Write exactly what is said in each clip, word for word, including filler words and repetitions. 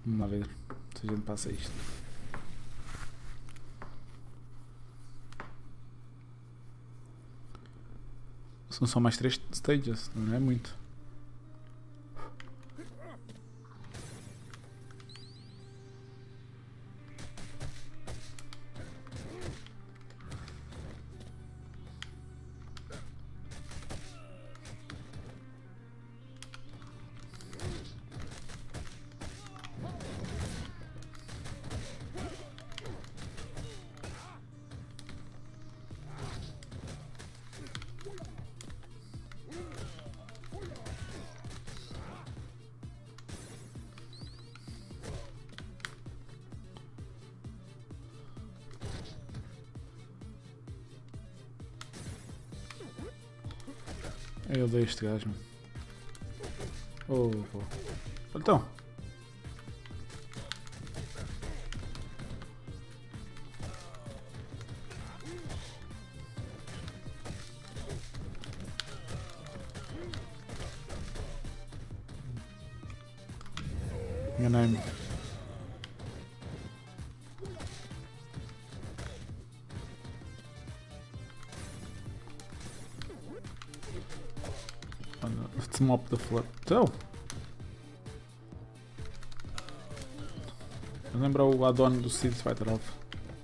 Vamos lá ver se a gente passa isto. São só mais três stages, não é muito. Eu odeio este gajo, mano. Oh, oh. Então. Enganei-me. Let's mop the floor. Então. Lembra o add-on do Street Fighter Alpha.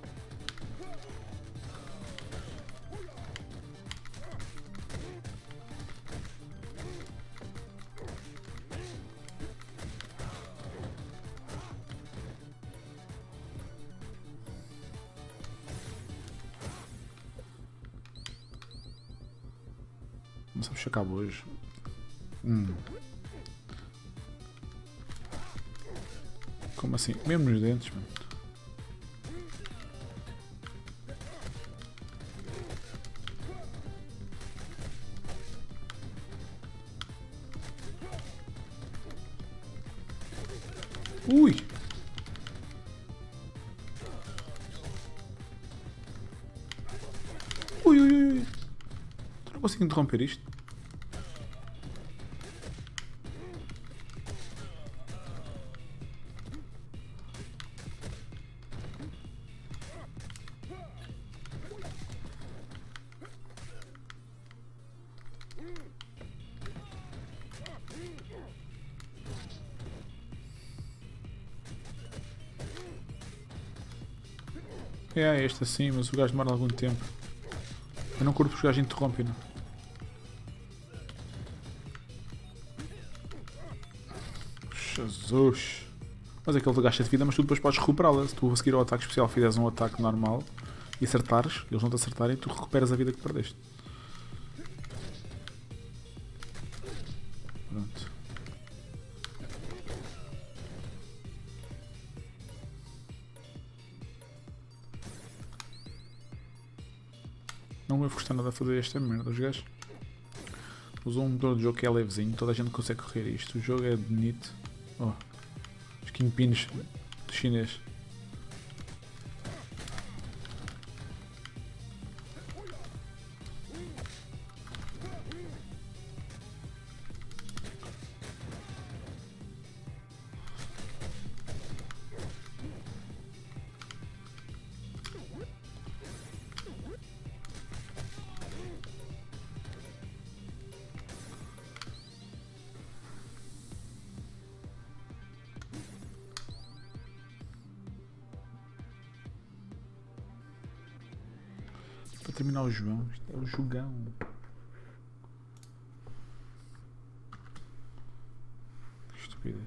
Não sabes se acaba hoje. Hum. Como assim? Mesmo nos dentes, mano. Ui! Ui, ui, ui! Tu não consigo interromper isto? É, este assim, mas o gajo demora algum tempo. Eu não curto porque os gajos interrompem, não? Jesus! Mas aquele gasta de vida, mas tu depois podes recuperá-la. Se tu a seguir ao ataque especial fizeres um ataque normal e acertares, eles vão te acertarem e tu recuperas a vida que perdeste. Pronto. Não me custa nada a fazer esta merda, os gajos. Usou um motor de jogo que é levezinho, toda a gente consegue correr isto. O jogo é bonito. Oh, os kingpins do chinês. Para terminar o João, isto é o jogão. Que estupidez.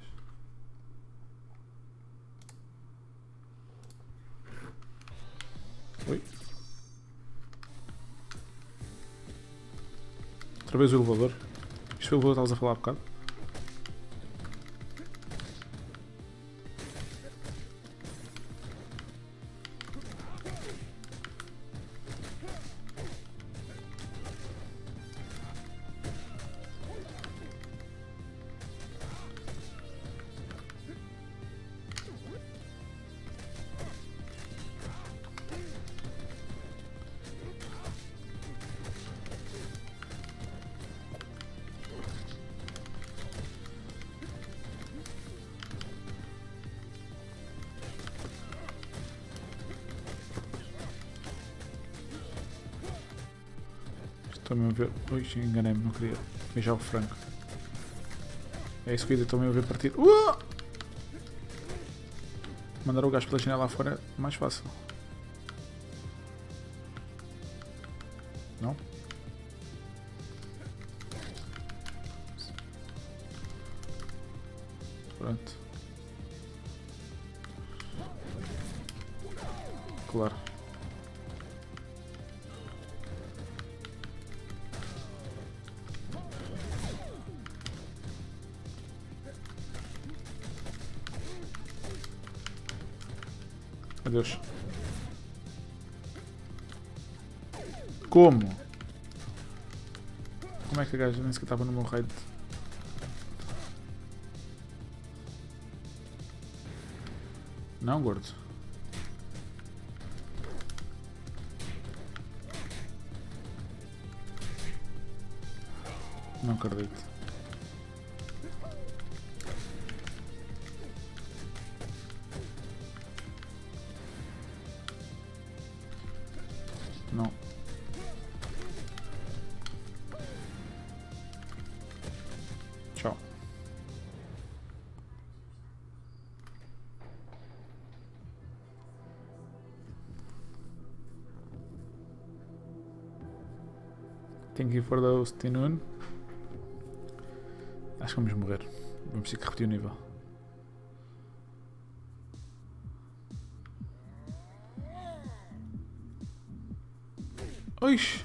Oi? Outra vez o elevador. Isto foi o elevador que estavas a falar há bocado? Estou-me a ver. Ui, enganei-me, não queria beijar o frango. É isso que eu ia dizer, estou-me a ver partir. Uh! Mandar o gajo pela janela lá fora é mais fácil. Não? Pronto. Claro. Adeus. Como? Como é que a gaja nem sequer estava no meu raid? Não, gordo. Não acredito. Não. Tchau. Thank you for the afternoon. Acho que vamos morrer. Vamos ter que repetir o nível. Oix!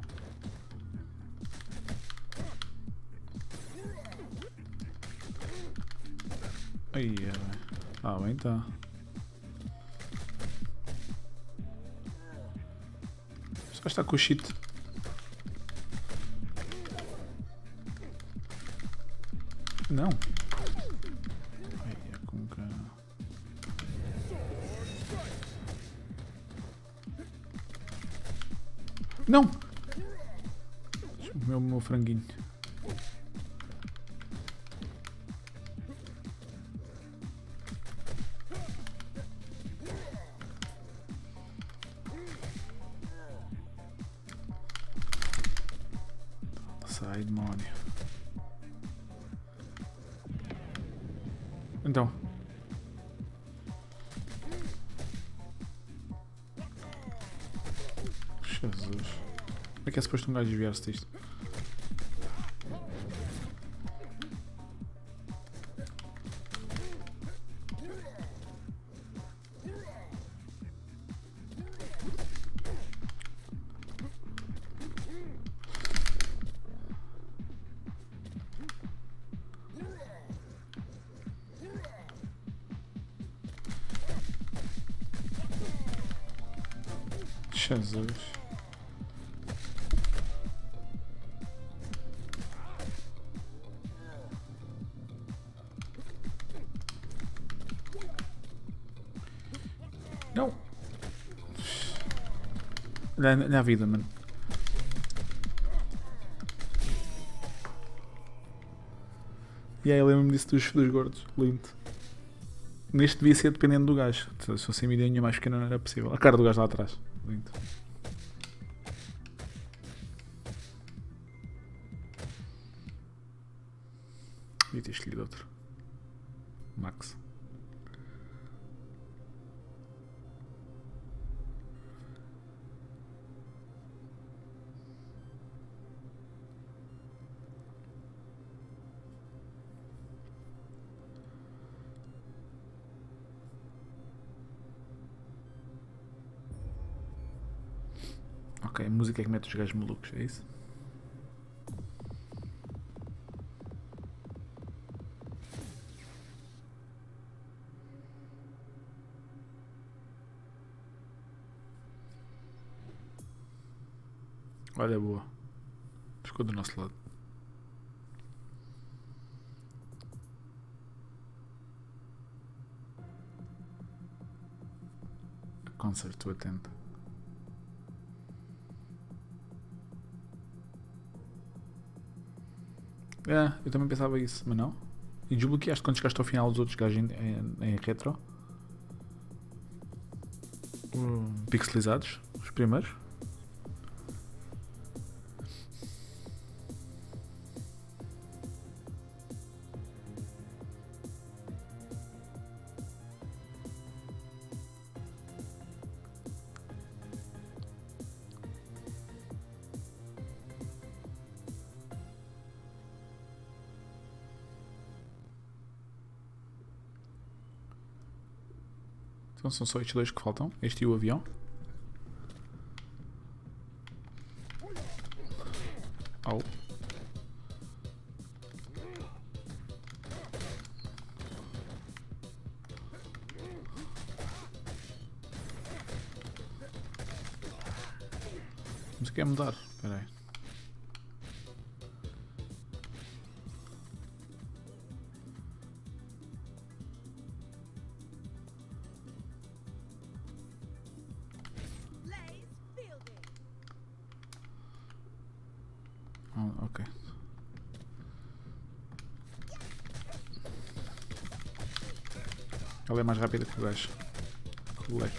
Aí, é bem. Ah, bem tá. Só está com o cheat. Não. Ai, é com que... Não! Meu, meu franguinho. Sai, demônio. Então. Jesus. Como é que é suposto um gajo desviar-se disto? Jesus. Não. Na, na vida, mano. E aí eu lembro-me disso dos, dos gordos. Lindo. Neste devia ser dependendo do gajo. Se fosse a midinha mais pequena não era possível. A cara do gajo lá atrás. Lindo. Devia ter escolhido outro. Max. Ok, a música é que mete os gajos malucos, é isso? Olha, boa. Ficou do nosso lado. Concert to attend. É, eu também pensava isso, mas não. E desbloqueaste quando chegaste ao final dos outros gajos em, em, em retro? Um, pixelizados, os primeiros. Então são só estes dois que faltam. Este e o avião. Au. Mas o que é mudar? Espera aí. Ah, ok. Ela é mais rápida que o gajo. Que o leque.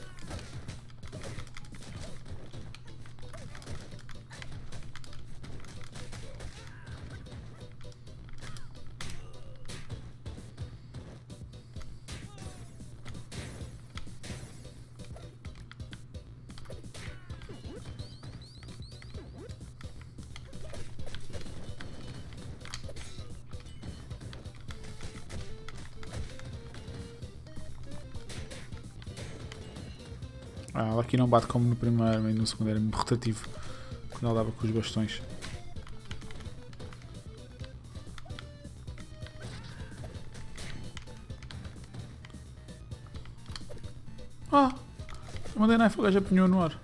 Ah, ela aqui não bate como no primeiro, mas no segundo era muito rotativo quando ela dava com os bastões. Ah! Eu mandei knife, o gajo apanhou no ar.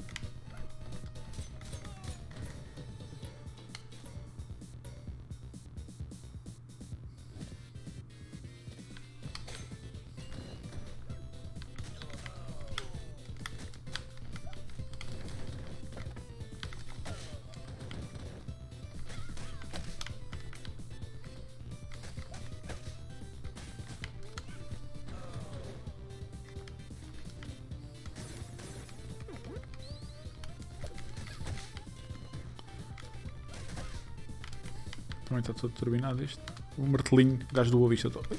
Também está todo turbinado isto. O martelinho, o gajo do Boa Vista todo.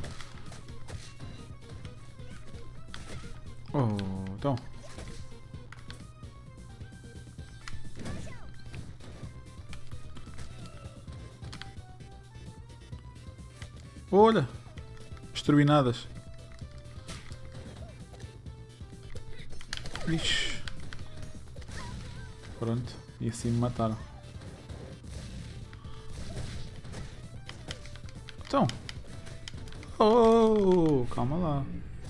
Oh, então. Olha! As turbinadas. Ixi. Pronto. E assim me mataram. Então. Oh, calma lá.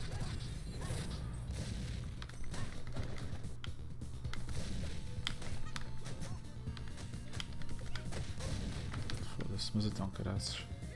Foda-se, mas então, caraças.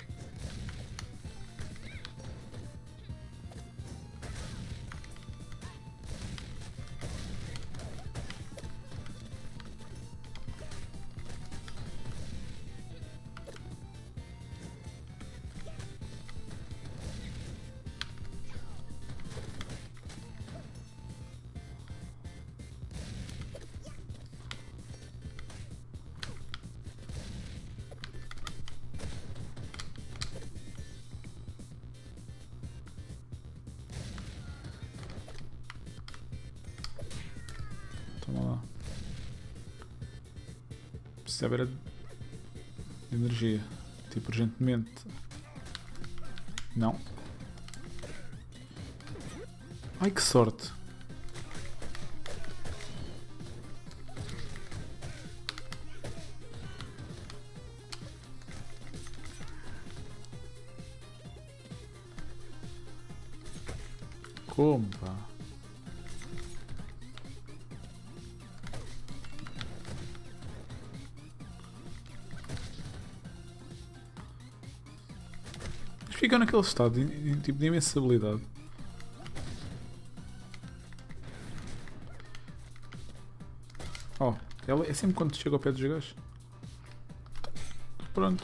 Toma lá. Precisava era de energia. Tipo, urgentemente. Não. Ai, que sorte. Como, pá? Fica naquele estado de, tipo, de imensa habilidade. Oh, ela é sempre quando chega ao pé dos gajos. Pronto.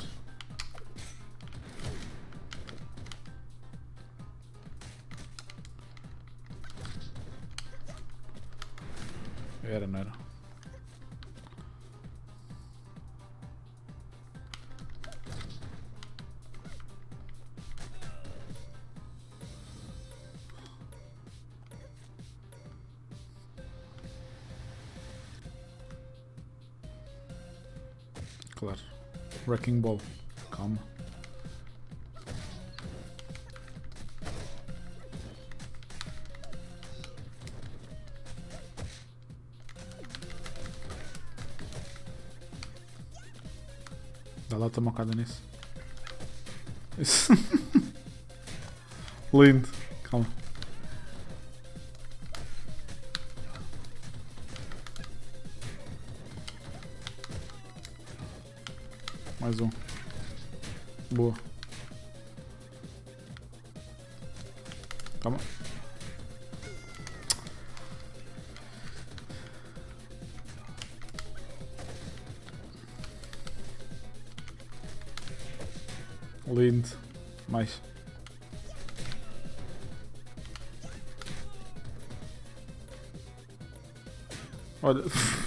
Era, não era? Claro. Wrecking Ball. Calma. Dá lá, toma mocada nisso. Isso. Lindo. Calma. Mais um. Boa. Calma. Lindo. Mais. Olha.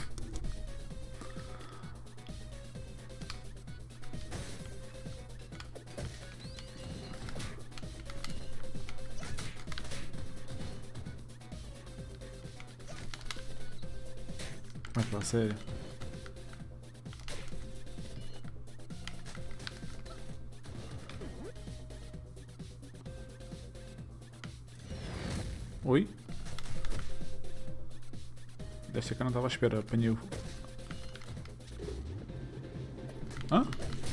Vai falar sério. Oi? Deve ser que eu não estava à espera, apanhei o... Hã?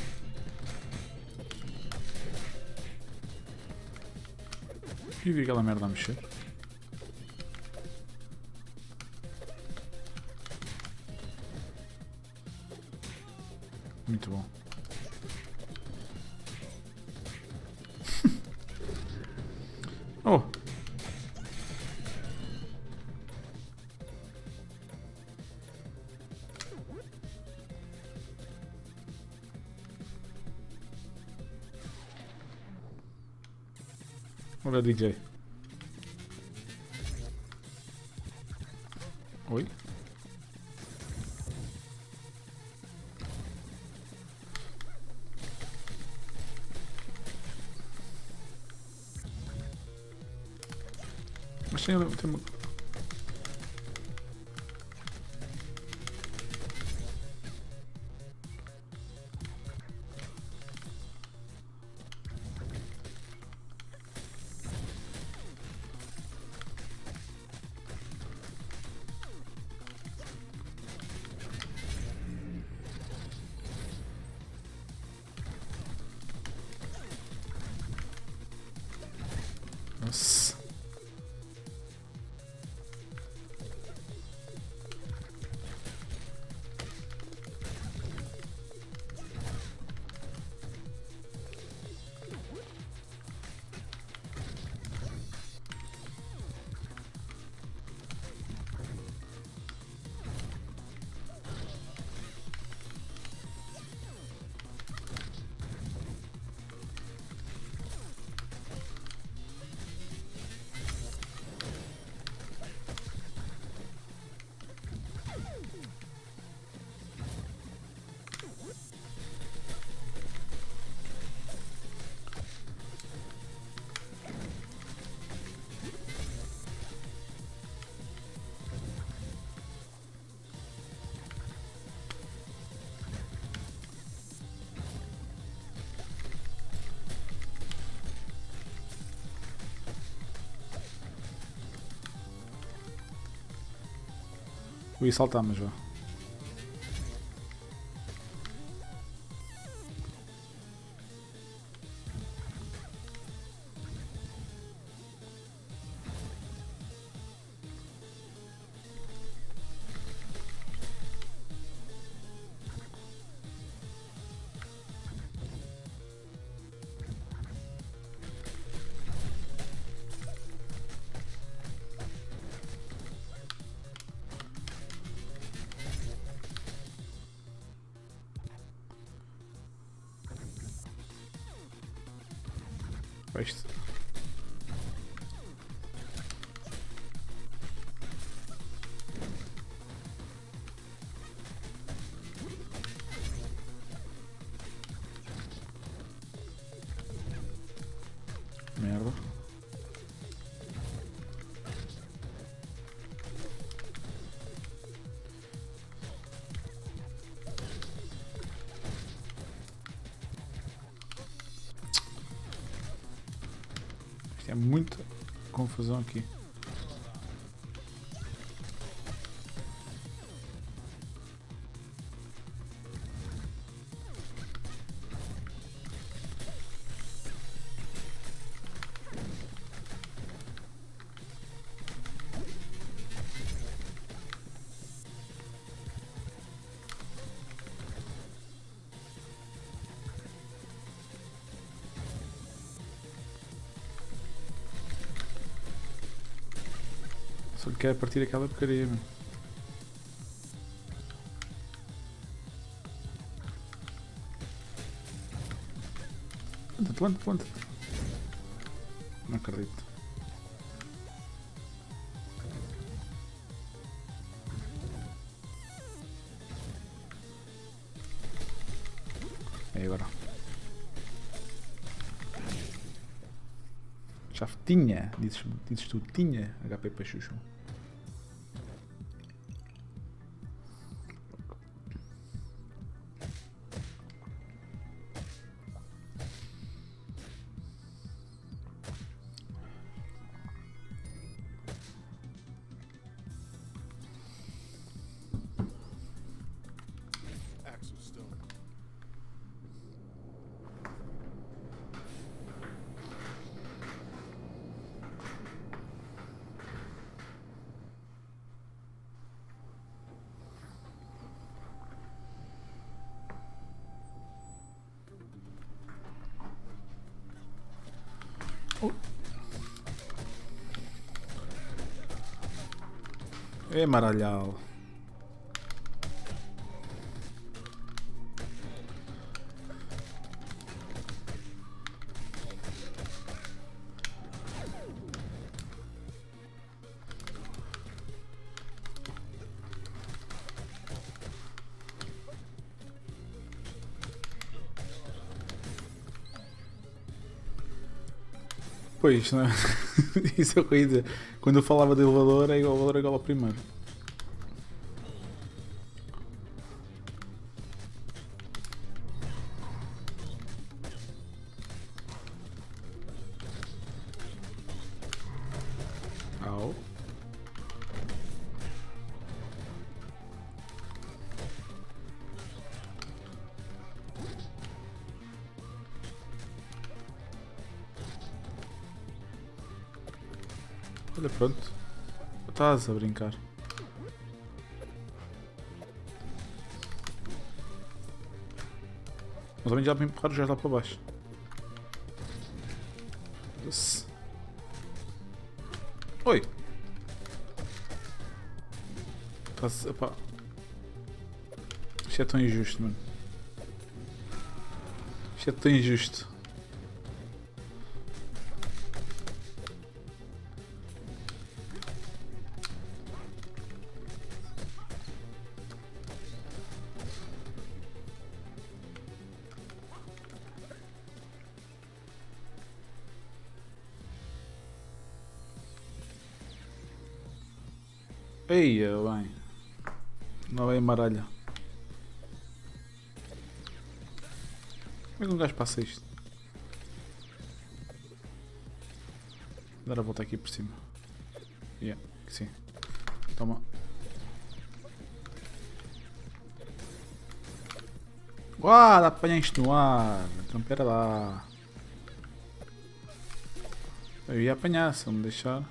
E vi aquela merda a mexer. Muito bom. Oh! Olha o D J. Oi? Mas tem, tem uma... Nossa. Eu ia saltar, mas vá. Isto. Merda. É muita confusão aqui. Só quero partir aquela porcaria, meu. Planta, planta, planta. Não acredito. É agora. Já tinha, dizes, dizes tu, tinha H P para Chuchu. É maralhau. Pois, não é? Isso é o que eu ia dizer. Quando eu falava de elevador, é igual elevador é igual ao primeiro. Au. Olha, pronto. Estás a brincar. Mas também já me empurrar já lá para baixo. Yes. Oi! Estás. Epá. Isto é tão injusto, mano. Isto é tão injusto. Eia, bem. Não é amaralha. Como é que um gajo passa isto? Vou dar a volta aqui por cima. Yeah, sim. Toma. Uau, dá para apanhar isto no ar. Então pera lá. Eu ia apanhar, se não me deixar.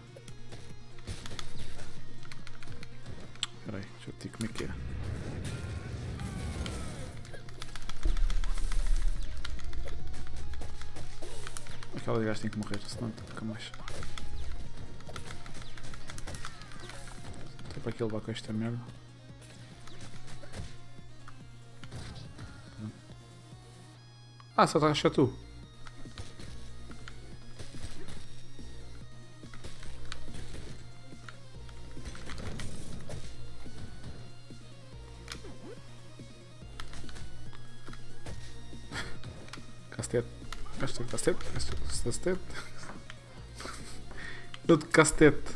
Espera aí, deixa eu ver como é que é. Aquela gajo tem que morrer, senão nunca mais. Estou para aqui levar com esta merda. Ah, só estás a tu. Castete. Castete, castete, castete, castete. Eu de castete.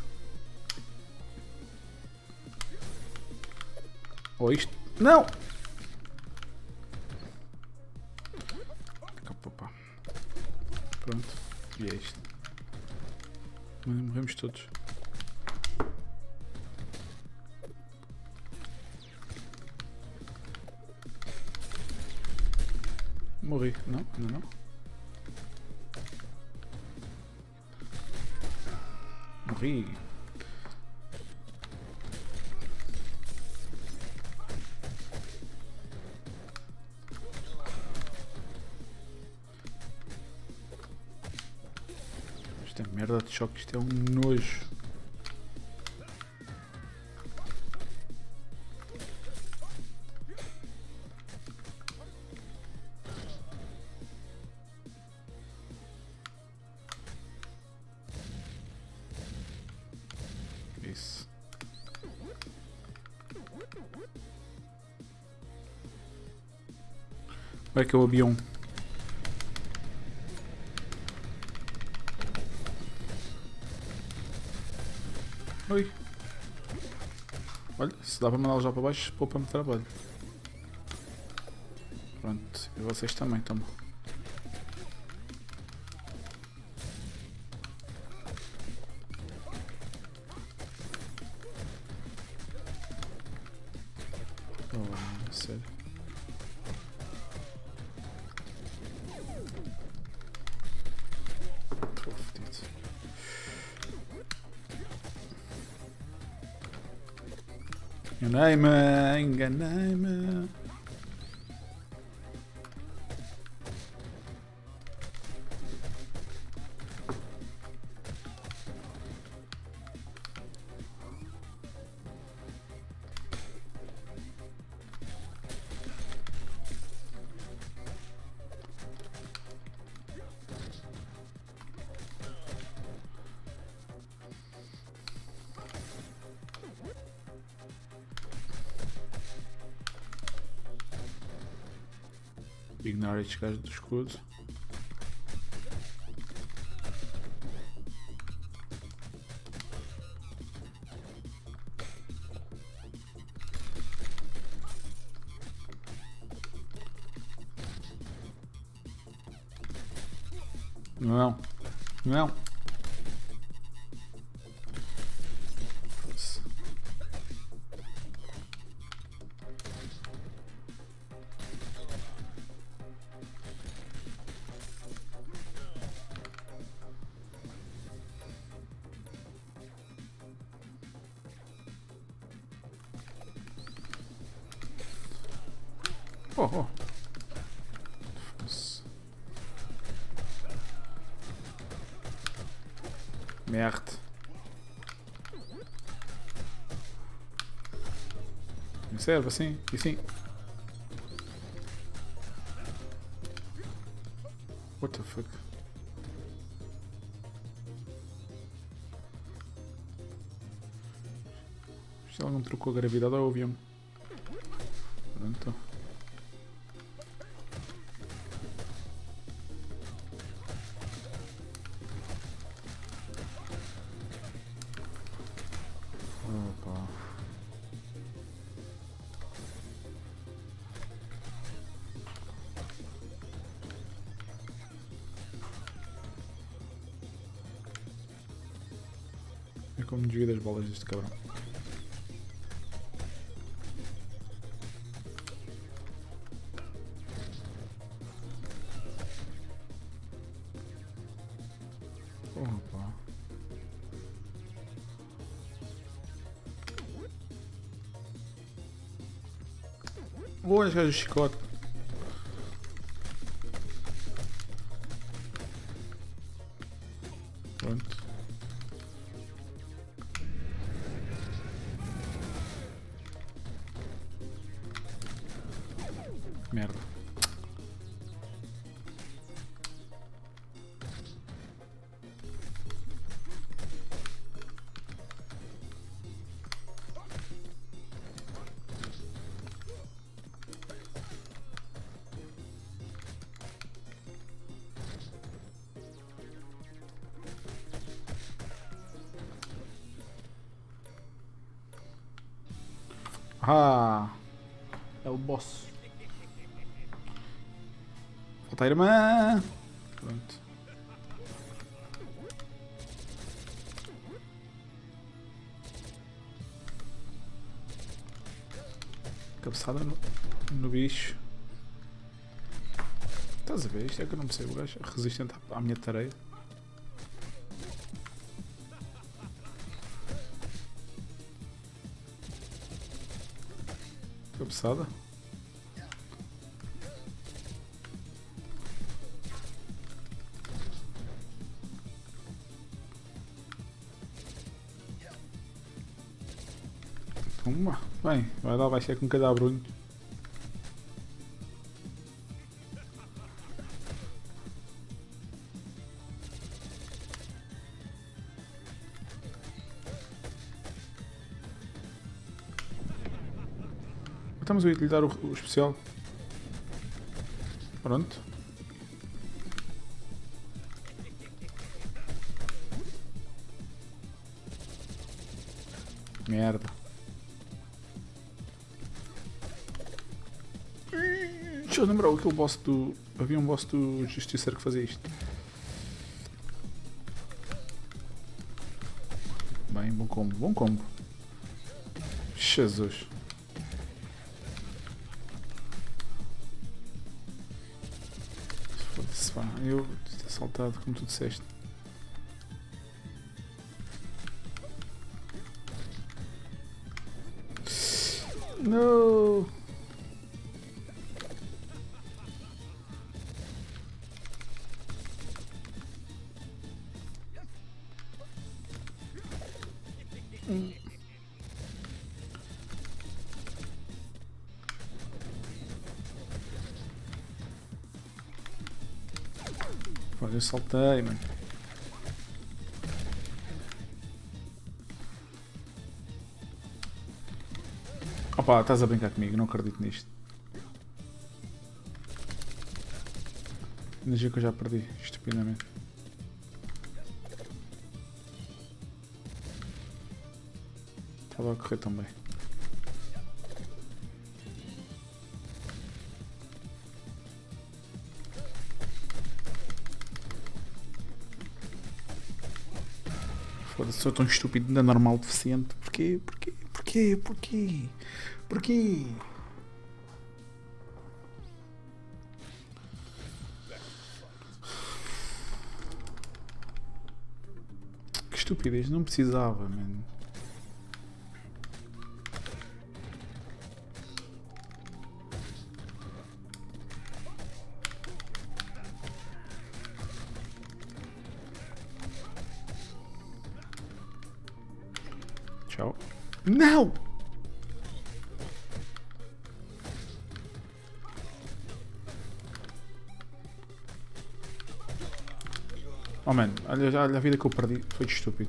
Ou isto? Não! Opa. Pronto. E é isto. Morremos todos. Morri. Não? Ainda não? Morri. Esta merda de choque, isto é um nojo. Vai que é o avião. Oi. Olha, se dá para mandá-los lá para baixo, poupa-me trabalho. Pronto, e vocês também, toma. Oh, sério. Estou fodido. Enganei-me, enganei-me. Ignorar estes gajos do escudo. Não, não. Oh, oh. Merda. Me serve assim e assim. What the fuck? Se ela não trocou a gravidade ao avião. Pronto. Opa. É como desvio das bolas deste cabrão. Opa. Boa, já o chicote. Pronto. Merda. Ah, é o boss. Falta a irmã. Pronto. Cabeçada no, no bicho. Estás a ver? Isto é que eu não percebo. O gajo é resistente à, à minha tarefa. Cabeçada. Uma. Bem, vai lá, vai ser com cada brunho. Estamos a utilizar o, o especial. Pronto. Merda. Deixa eu lembrar aquele boss do... Havia um boss do Justiceiro que fazia isto. Bem, bom combo, bom combo. Jesus. Foda-se, pá. Eu ter saltado, como tu disseste. Não. Hum. Olha, eu saltei, mano. Opa, estás a brincar comigo, não acredito nisto. Energia que eu já perdi, estupidamente. Estava a correr tão bem. Foda-se, sou tão estúpido, ainda normal deficiente. Porquê? Porquê? Porquê? Porquê? Porquê? Que estupidez, não precisava, mano. Tchau. Não! Oh mano, olha, olha a vida que eu perdi, foi de estúpido.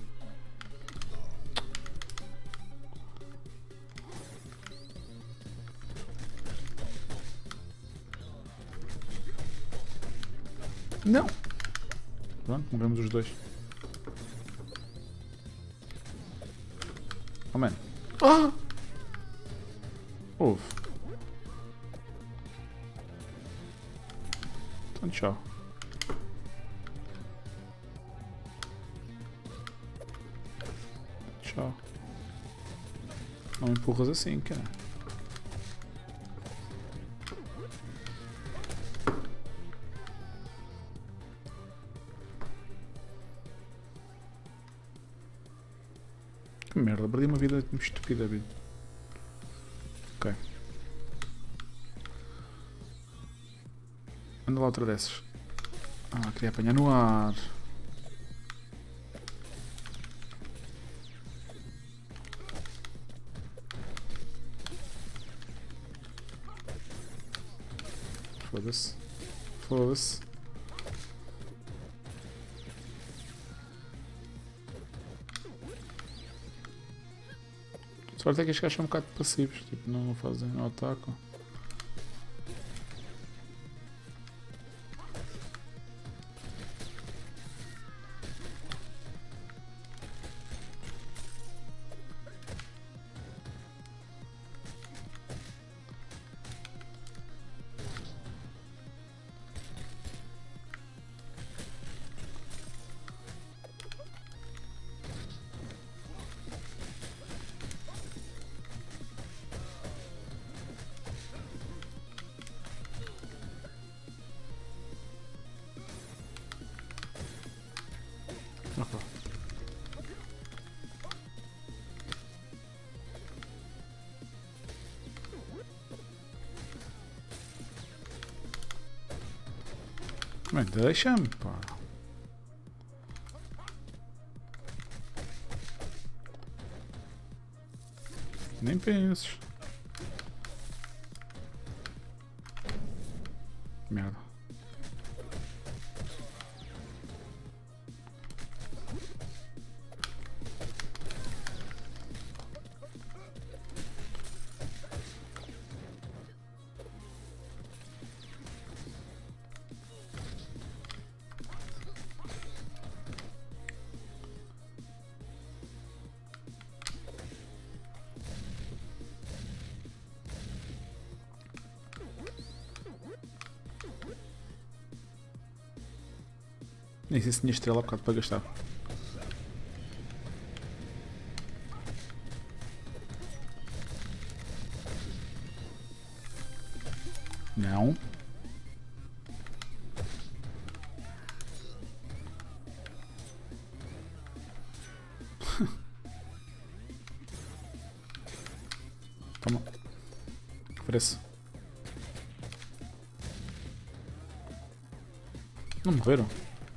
Não! Pronto, morremos os dois. Oh mano. Ah! Houve. Então tchau. Tchau. Não me empurras assim, cara. Que merda, perdi uma vida estúpida, vida. Ok. Anda lá outra dessas. Ah, queria apanhar no ar. Foda-se. Foda-se. Sorte é que estes gajos são um bocado passivos, tipo, não fazem, não atacam. Opa. Mas deixa-me, pá. Nem penses. Merda. Nem sei se tinha estrela há bocado para gastar. Não. Toma. Oferece. Não morreram?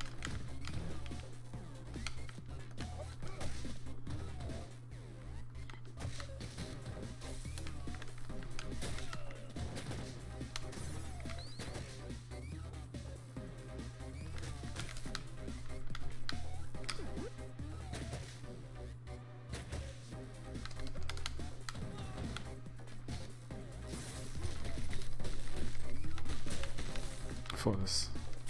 Foda-se.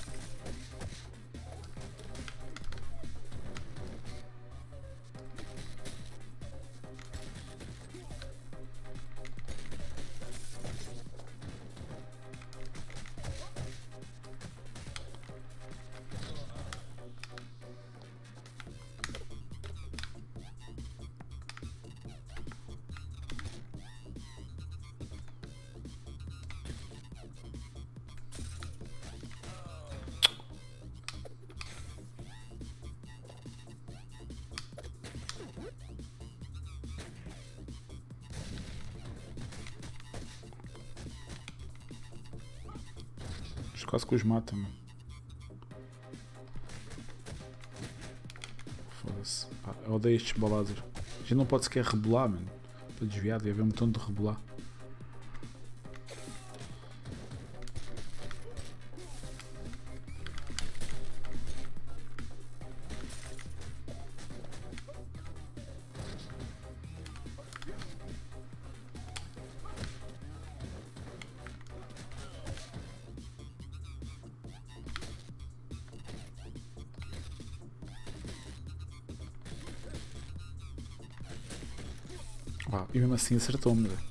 Quase que os mata, mano. Foda-se. Eu odeio estes balados. A gente não pode sequer rebolar, mano. Estou desviado, ia haver um botão de rebolar. Ah, e mesmo assim acertou-me, velho.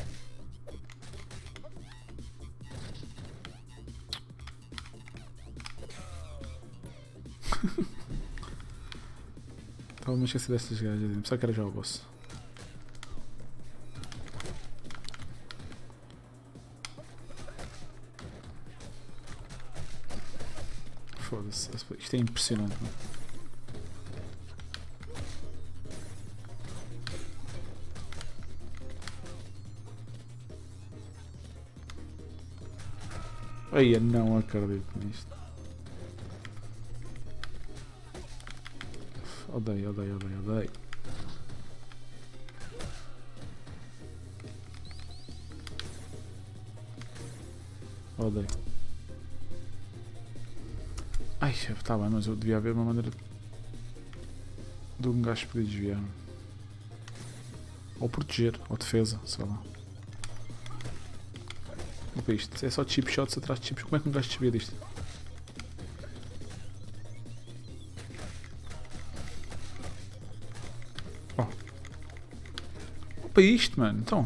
Estava-me a esquecer destas gajas, pensava que era já o boss. Foda-se, isto é impressionante, mano. Ai, eu não acredito nisto. Odeio, odeio, odeio, odeio. Odeio. Ai, tá bem, mas eu devia haver uma maneira de um gajo poder desviar. Ou proteger, ou defesa, sei lá. Opa, isto é só chip shots atrás de chips. Como é que um gajo desvia disto? Oh. Opa, isto, mano. Então.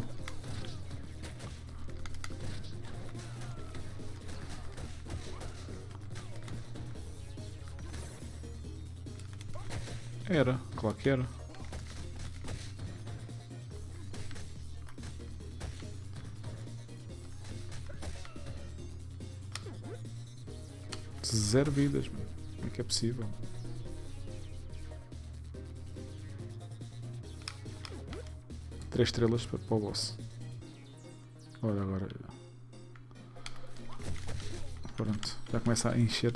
Era, claro que era. Zero vidas, mano. Como é que é possível? Três estrelas para, para o boss. Olha agora. Pronto, já começa a encher.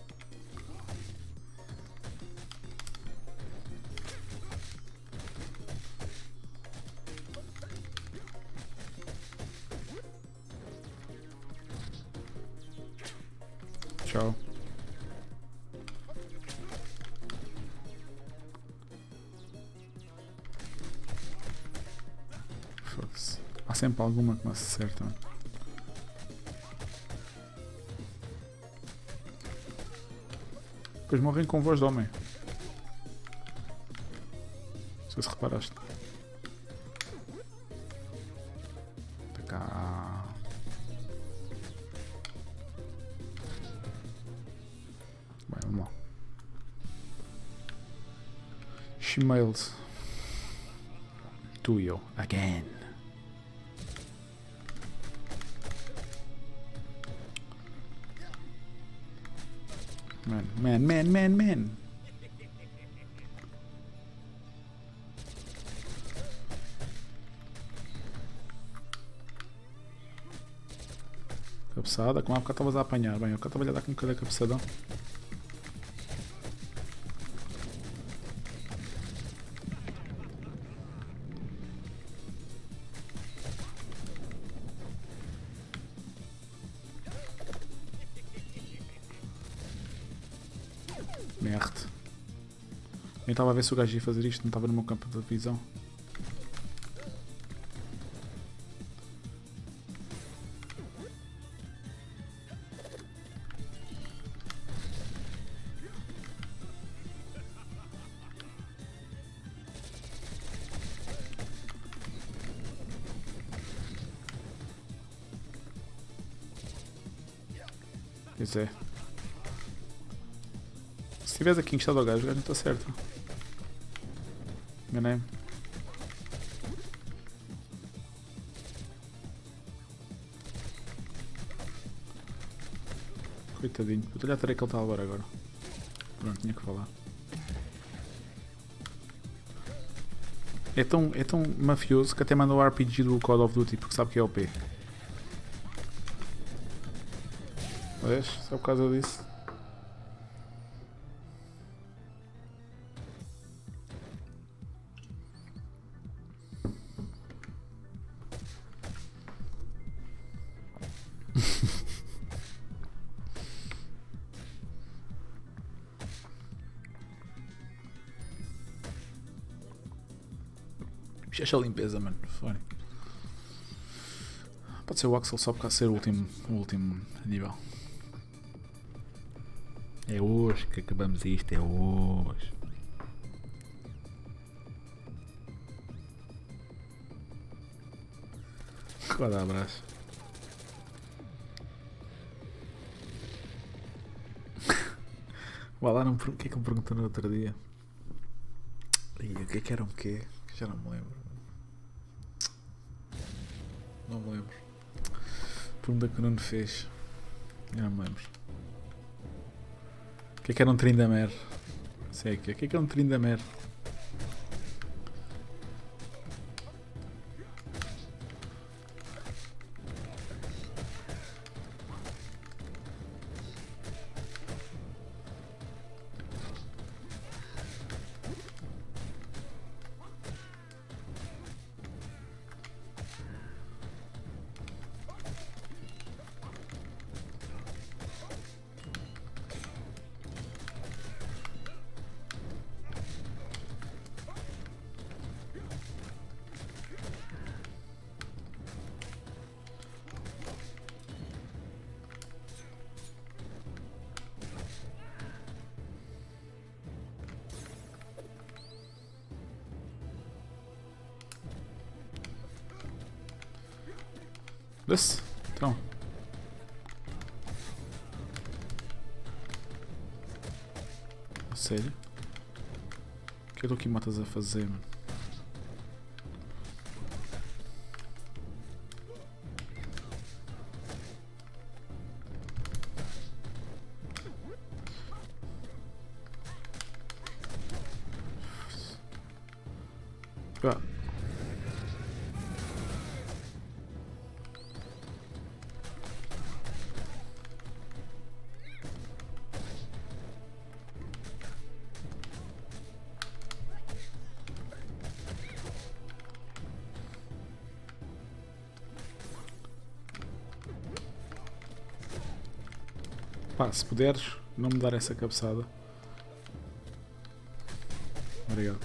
Tchau. Foda-se. Há sempre alguma que não se acerta. Depois morrem com voz de homem. Não sei se reparaste. Tá cá. Bem, vamos lá. She mailed to you again. Man, man, man, man, man. Cabeçada, como há bocado estavas a apanhar. Bem, eu cá estava a dar com cada cabeçadão. Merda. Eu estava a ver se o gajo ia fazer isto, não estava no meu campo de visão. Pois é. Se tivesse aqui encostado ao gajo, o gajo não está certo. Enganei-me. Coitadinho. Vou olhar até que ele está a levar agora. Pronto, tinha que falar. É tão, é tão mafioso que até manda o R P G do Call of Duty porque sabe que é O P. Vês? Só por causa disso. Fecha a limpeza, mano. Foi. Pode ser o Axel só por causa de ser o último, o último nível. É hoje que acabamos isto, é hoje. Vai dar abraço. Vai lá, não, o que é que me perguntou no outro dia? E o que é que era o quê? Já não me lembro. Não me lembro. Pergunta que o Nuno fez. Já não me lembro. O que é que era um Trindamer? Sei que. O que é que é um Trindamer? Desce. Então. A sério? O que é que tu aqui matas a fazer, mano? Ah. Pá, se puderes não me dar essa cabeçada. Obrigado.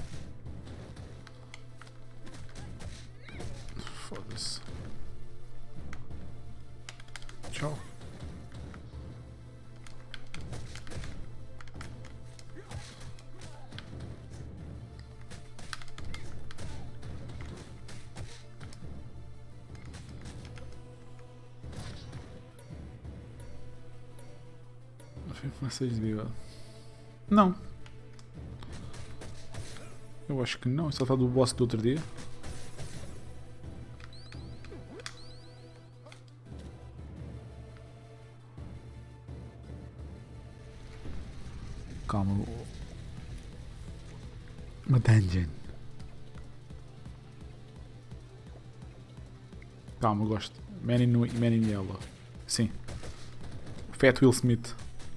Foda-se. Tchau. Vocês viram? Não. Eu acho que não, isso está do boss do outro dia. Calma. Uma dungeon. Calma, eu gosto. Man in, Man in Yellow. Sim. Fat Will Smith.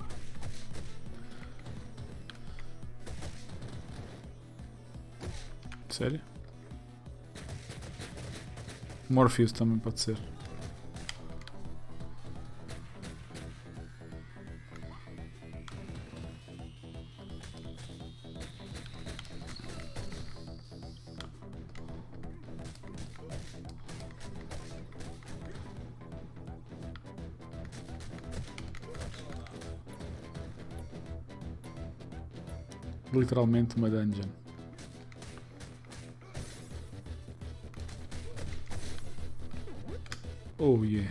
Sério? Morpheus também pode ser. Literalmente uma dungeon. Oh yeah.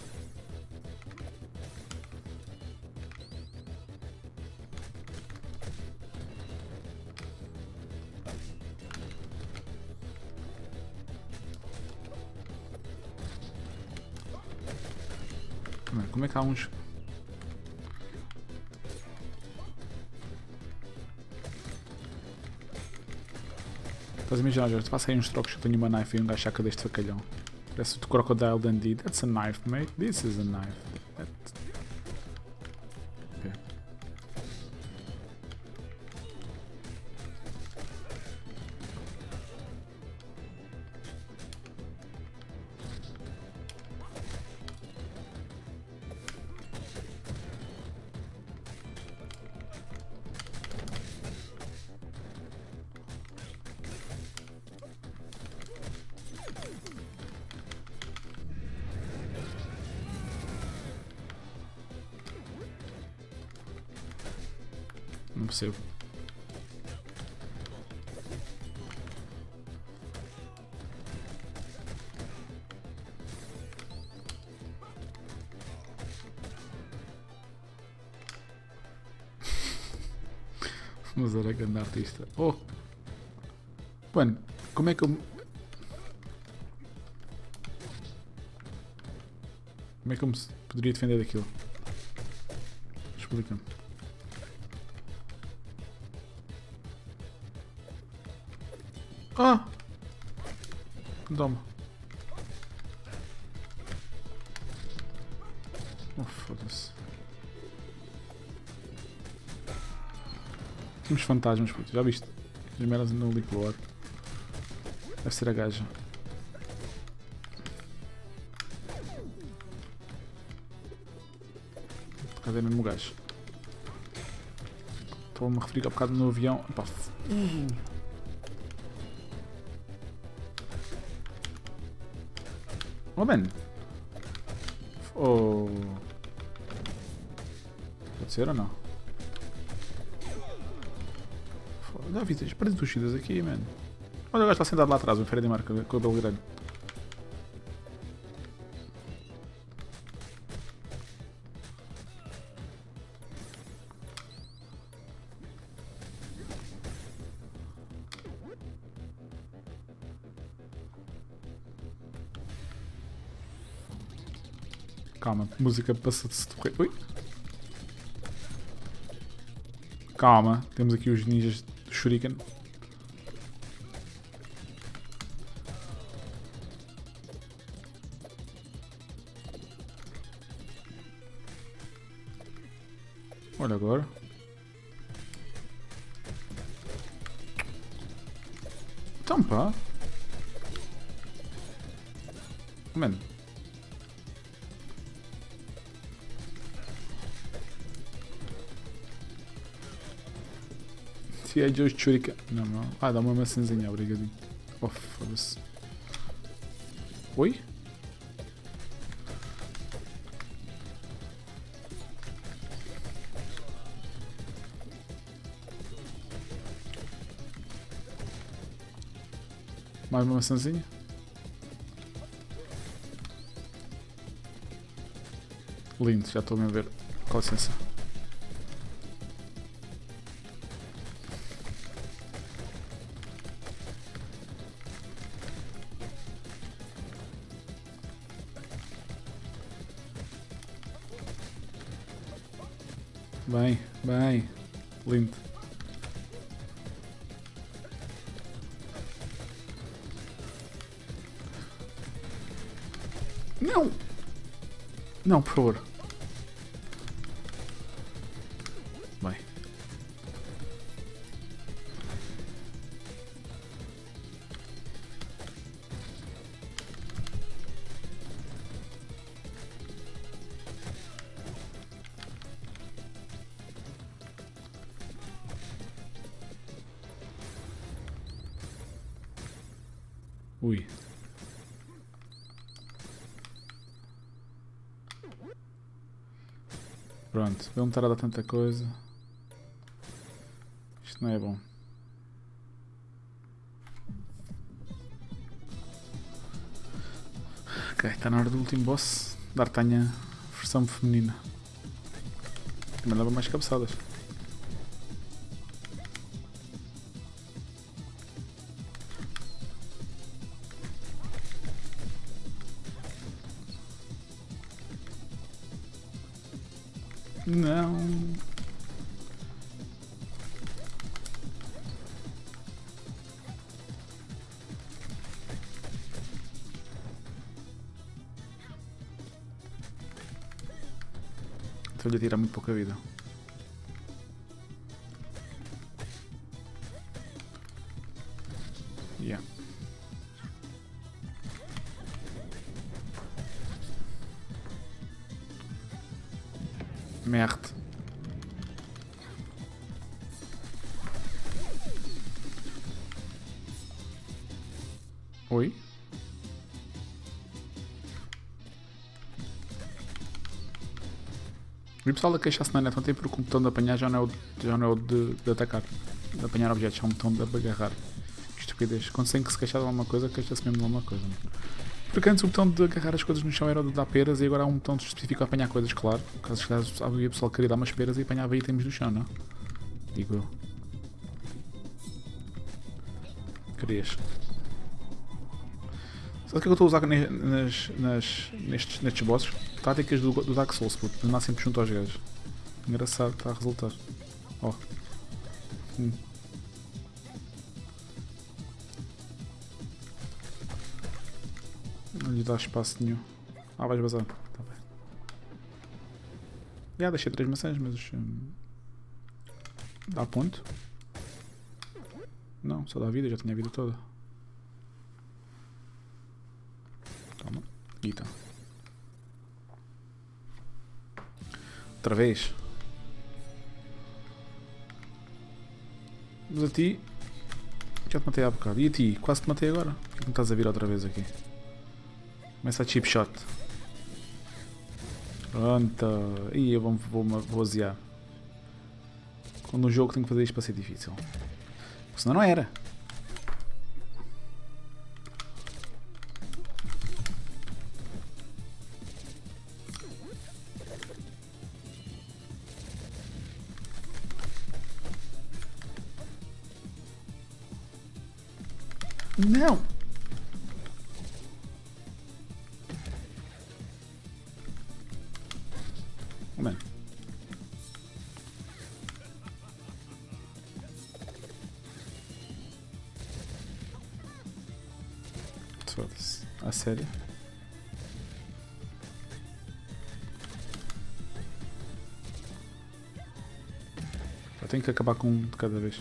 Como é que há uns... Estás a imaginar, Jorge? Faça aí uns trocos que eu tenho uma knife e um gajo saca deste facalhão. Parece o Crocodile Dundee. That's a knife, mate. This is a knife. That... Okay. Não percebo. Mas era grande artista. Oh! Mano, como é que eu... Como é que eu me poderia defender daquilo? Explica-me. Ah! Toma. Oh, foda-se. Temos fantasmas, puto. Já viste? As merdas no liquor. Deve ser a gaja. Cadê mesmo o gajo? Estou-me a referir há bocado no avião. Opa. Uh. Oh, man. Oh. Pode ser ou não? Dá vistas, parece tuxidas aqui, man. Olha, o gajo está sentado lá atrás, o Freddy Marca, com o cabelo grande. Calma, música passa-se de correr. Ui! Calma, temos aqui os ninjas do Shuriken. Olha agora. Então pá. Mano. Se é Joe Shuriken. Não, não. Ah, dá uma maçãzinha, obrigadinho. Oh, foda-se. Oi? Mais uma maçãzinha? Lindo, já estou a ver. Com licença. Bem, bem. Lindo. Não! Não, por favor. Bem. Ui. Pronto, vamos estar a dar tanta coisa. Isto não é bom. Ok, está na hora do último boss. D'Artagnan, versão feminina. Também leva mais cabeçadas. Não. Estou-lhe a tirar muito pouca vida. Yeah. Merde. Oi? E o pessoal a queixar-se na net ontem porque o botão de apanhar já não é o, já não é o de, de atacar, de apanhar objetos, é um botão de agarrar. Que estupidez. Quando tem que se queixar de alguma coisa, queixa-se mesmo de alguma coisa. Não? Porque antes o botão de agarrar as coisas no chão era o de dar peras e agora há um botão específico a apanhar coisas, claro. Caso havia pessoal que queria dar umas peras e apanhava itens do chão, não? Digo eu. Querias. Sabe o que é que eu estou a usar nas, nas, nestes, nestes bosses? Táticas do, do Dark Souls, puto. De andar sempre junto aos gajos. Engraçado, está a resultar. Ó. Oh. Hum. Não lhe dá espaço nenhum. Ah, vais vazar. Tá bem. Já deixei três maçãs, mas... Hum, dá ponto? Não, só dá vida, já tinha a vida toda. Toma. E tá. Outra vez. Mas a ti... Já te matei há bocado. E a ti? Quase te matei agora. Por que não estás a vir outra vez aqui? Começa a chip shot. Pronto. Ih, eu vou, vou, vou aziar. Quando no jogo tenho que fazer isto para ser difícil. Porque senão não era. Não! Mano. Foda-se. A sério? Eu tenho que acabar com um de cada vez.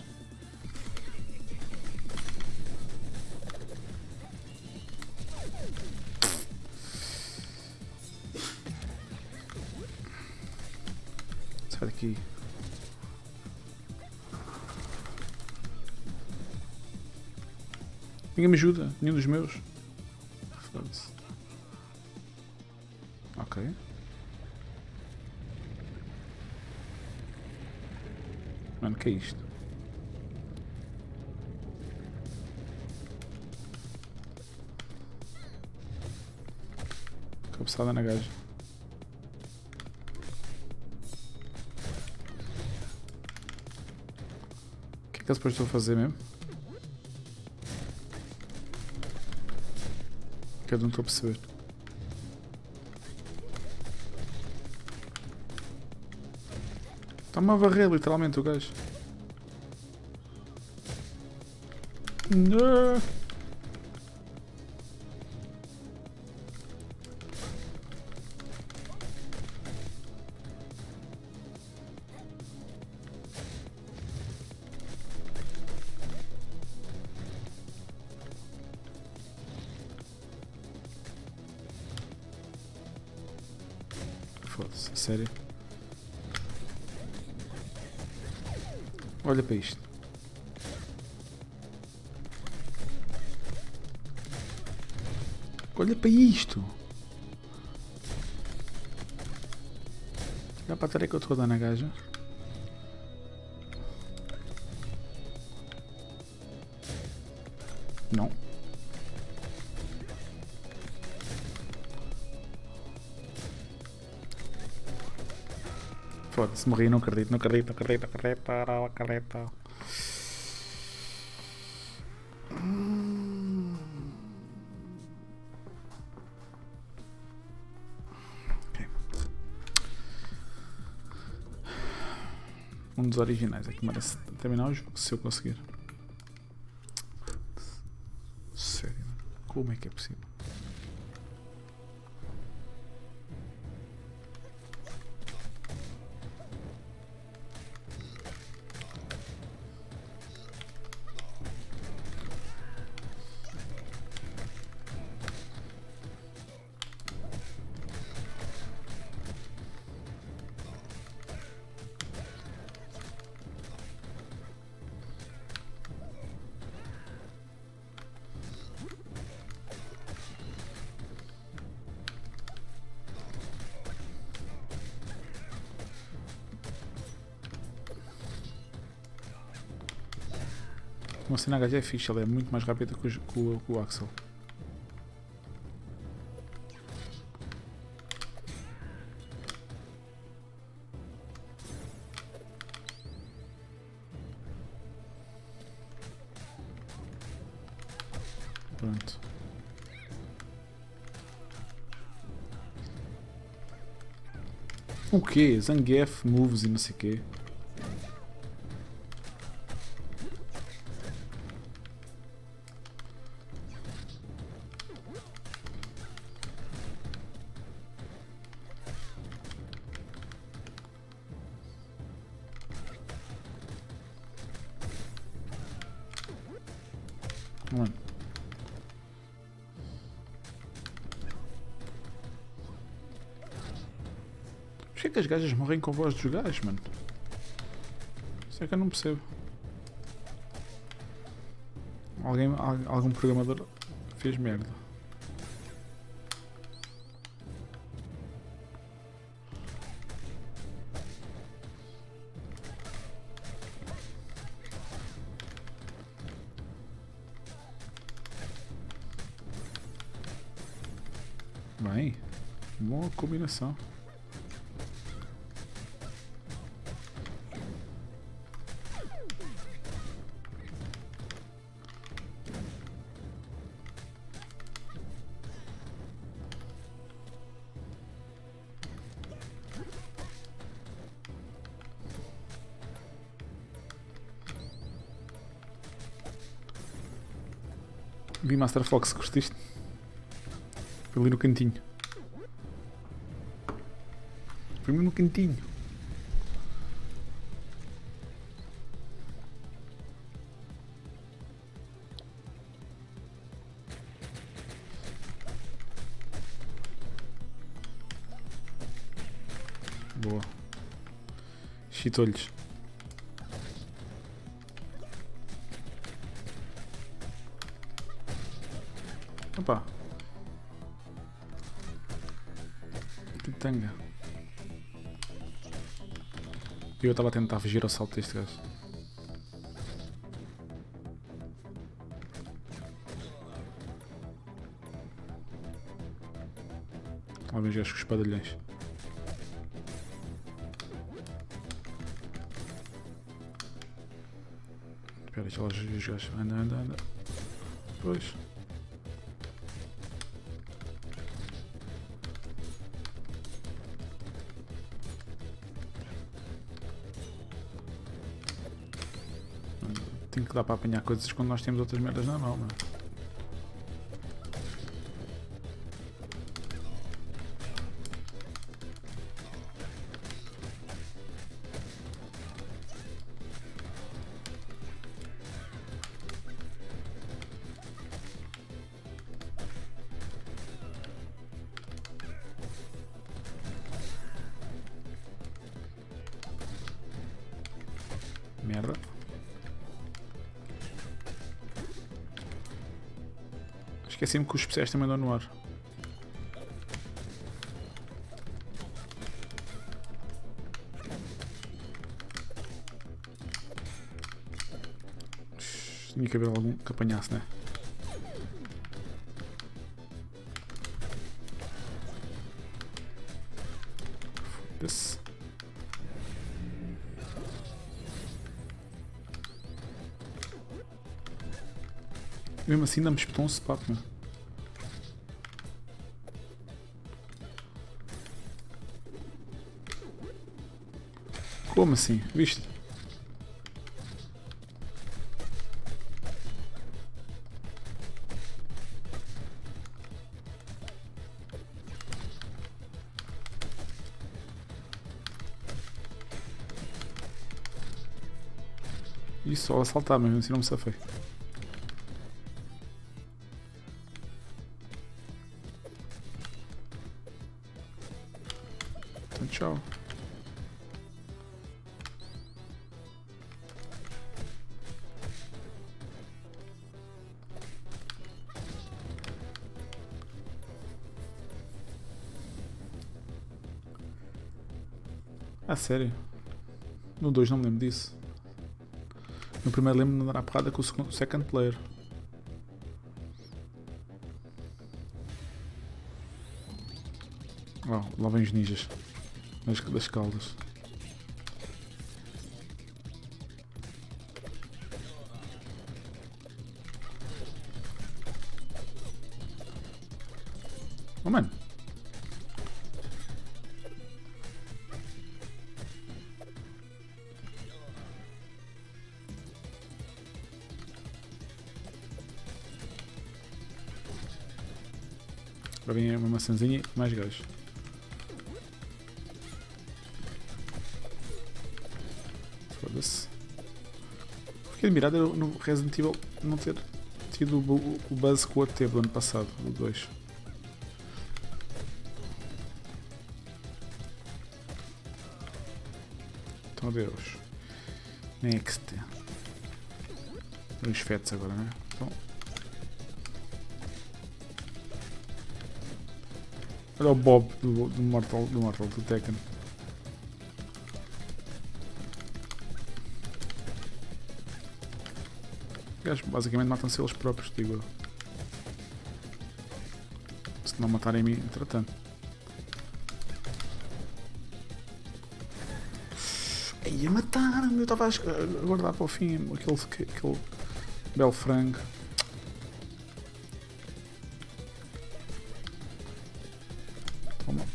Sai daqui. Ninguém me ajuda, nenhum dos meus. Foda-se. Ok. Mano, que é isto? Cabeçada na gaja. O que é que eles depois estão a fazer mesmo? Que eu não estou a perceber. Está-me a varrer literalmente o gajo. Não. Foda-se, a sério. Olha para isto. Olha para isto. Dá para ter aí que eu estou a dar na gaja. Não. Foda-se, morri, não acredito, não acredito, não acredito, não acredito, não acredito. Okay. Um dos originais aqui merece terminar o jogo, se eu conseguir. Sério, como é que é possível? Uma cena H G é fixe, ela é muito mais rápida que o, que o, que o Axel. Pronto. O quê? Zangief, moves e não sei o quê. Mano. Porquê que as gajas morrem com a voz dos gajos, mano? Isso é que eu não percebo. Alguém, algum programador fez merda. Bem, boa combinação. Vi Master Fox, curtiste? Foi ali no cantinho. Foi ali no cantinho. Boa. Chitolhos. Opa. Que tanga. Eu estava a tentar fugir ao salto deste gajo. Lá vem os gajos com os espadalhões. Espera, deixa lá os gajos. Anda, anda, anda. Pois. Tem que dar para apanhar coisas quando nós temos outras merdas na mão, mano. Merda. Esqueci-me que os especiais também dão no ar. Tinha que haver algum que apanhasse, né? Foda-se. Mesmo assim ainda me espetou um spot, meu. Como assim? Viste? Isso, só assaltar mesmo, assim não me safei. Então tchau. Ah, sério? No dois não me lembro disso. No primeiro lembro-me de andar à porrada com o segundo, second player. Oh, lá vem os ninjas. Das, das caldas. Oh, mano. Agora vem uma maçãzinha e mais gajos. Foda-se. Fiquei admirado no Resident Evil não ter tido o, o buzz que o outro teve do ano passado, o dois. Então adeus. Next. Os fetos agora, né? Então. Olha o Bob do, do Mortal, do Mortal, do Tekken. Eles basicamente matam-se eles próprios, digo eu. Se não matarem a mim, entretanto. Ia matar-me, eu estava a guardar para o fim aquele, aquele belo frango. Toma.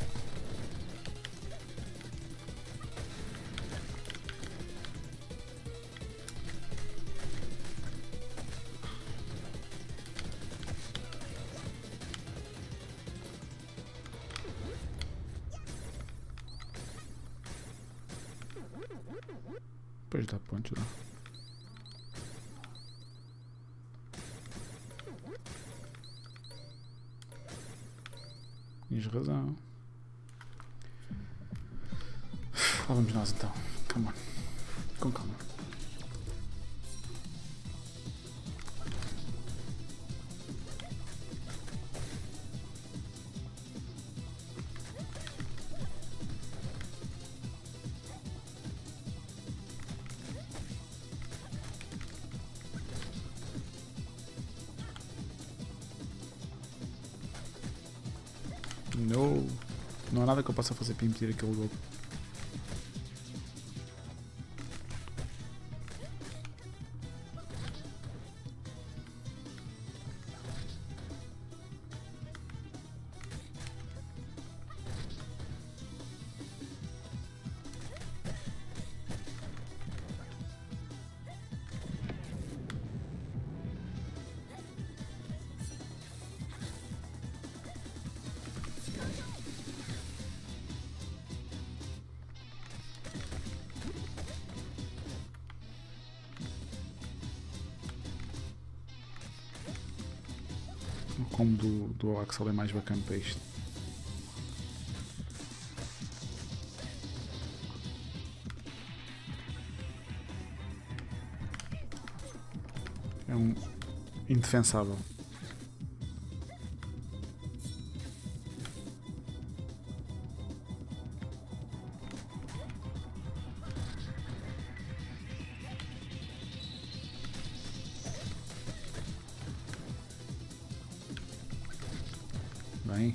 Depois dá pontos, dá. Tens razão. Lá vamos nós então. Come on. Com calma. No. Não há nada que eu possa fazer para impedir aquele golpe. combo do, do Axel é mais bacana para isto. É um indefensável. Bem.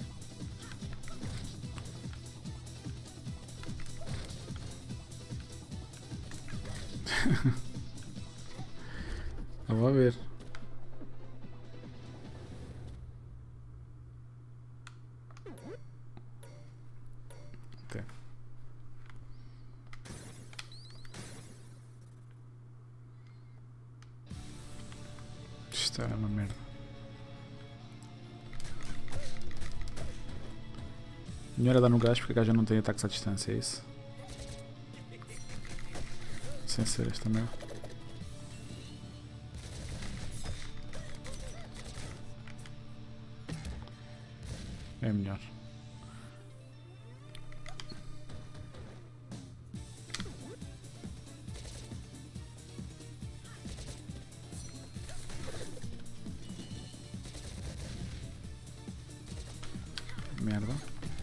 Vamos ver. Ok. Isto é uma merda. Melhor é dar no gás porque a gaja não tem ataques à distância, é isso? Sem ser esta merda. É melhor. Merda.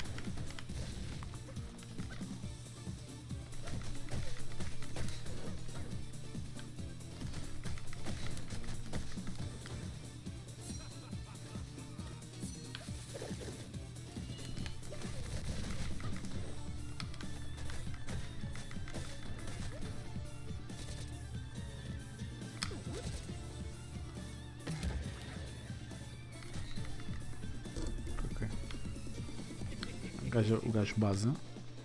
O gajo, o gajo baza.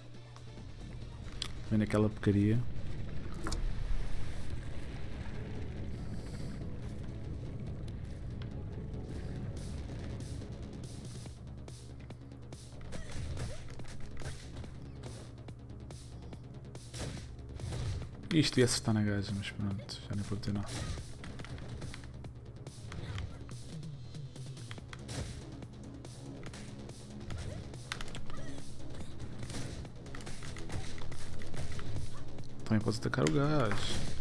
Vem naquela porcaria. Isto devia acertar na gaja, mas pronto, já nem vou ter nada. Também posso atacar o gás.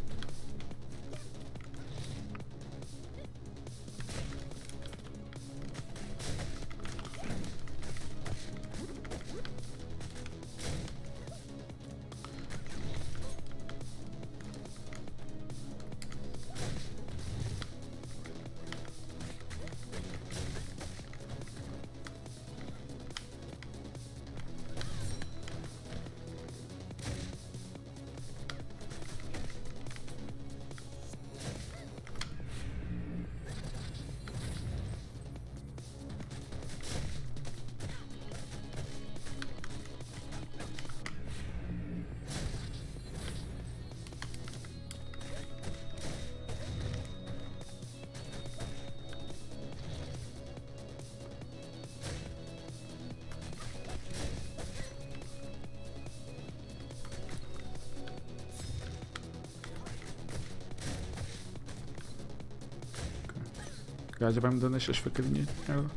O gajo vai me dando estas facadinhas de merda.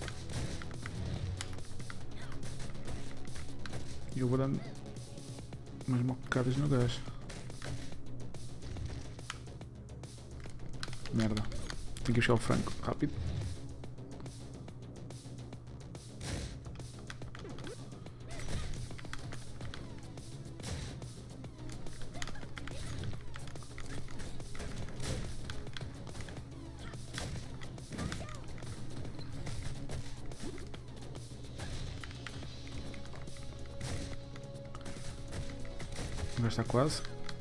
E eu vou dando umas mocadas no gajo. Merda. Tenho que ir buscar o frango. Rápido. Já está quase.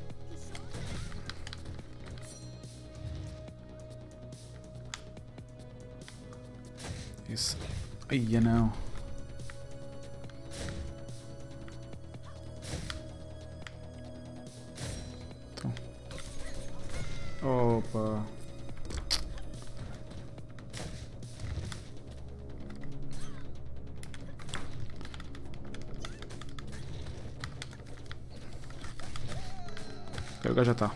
Isso. Ai, não. Então. Opa. O gajo já está.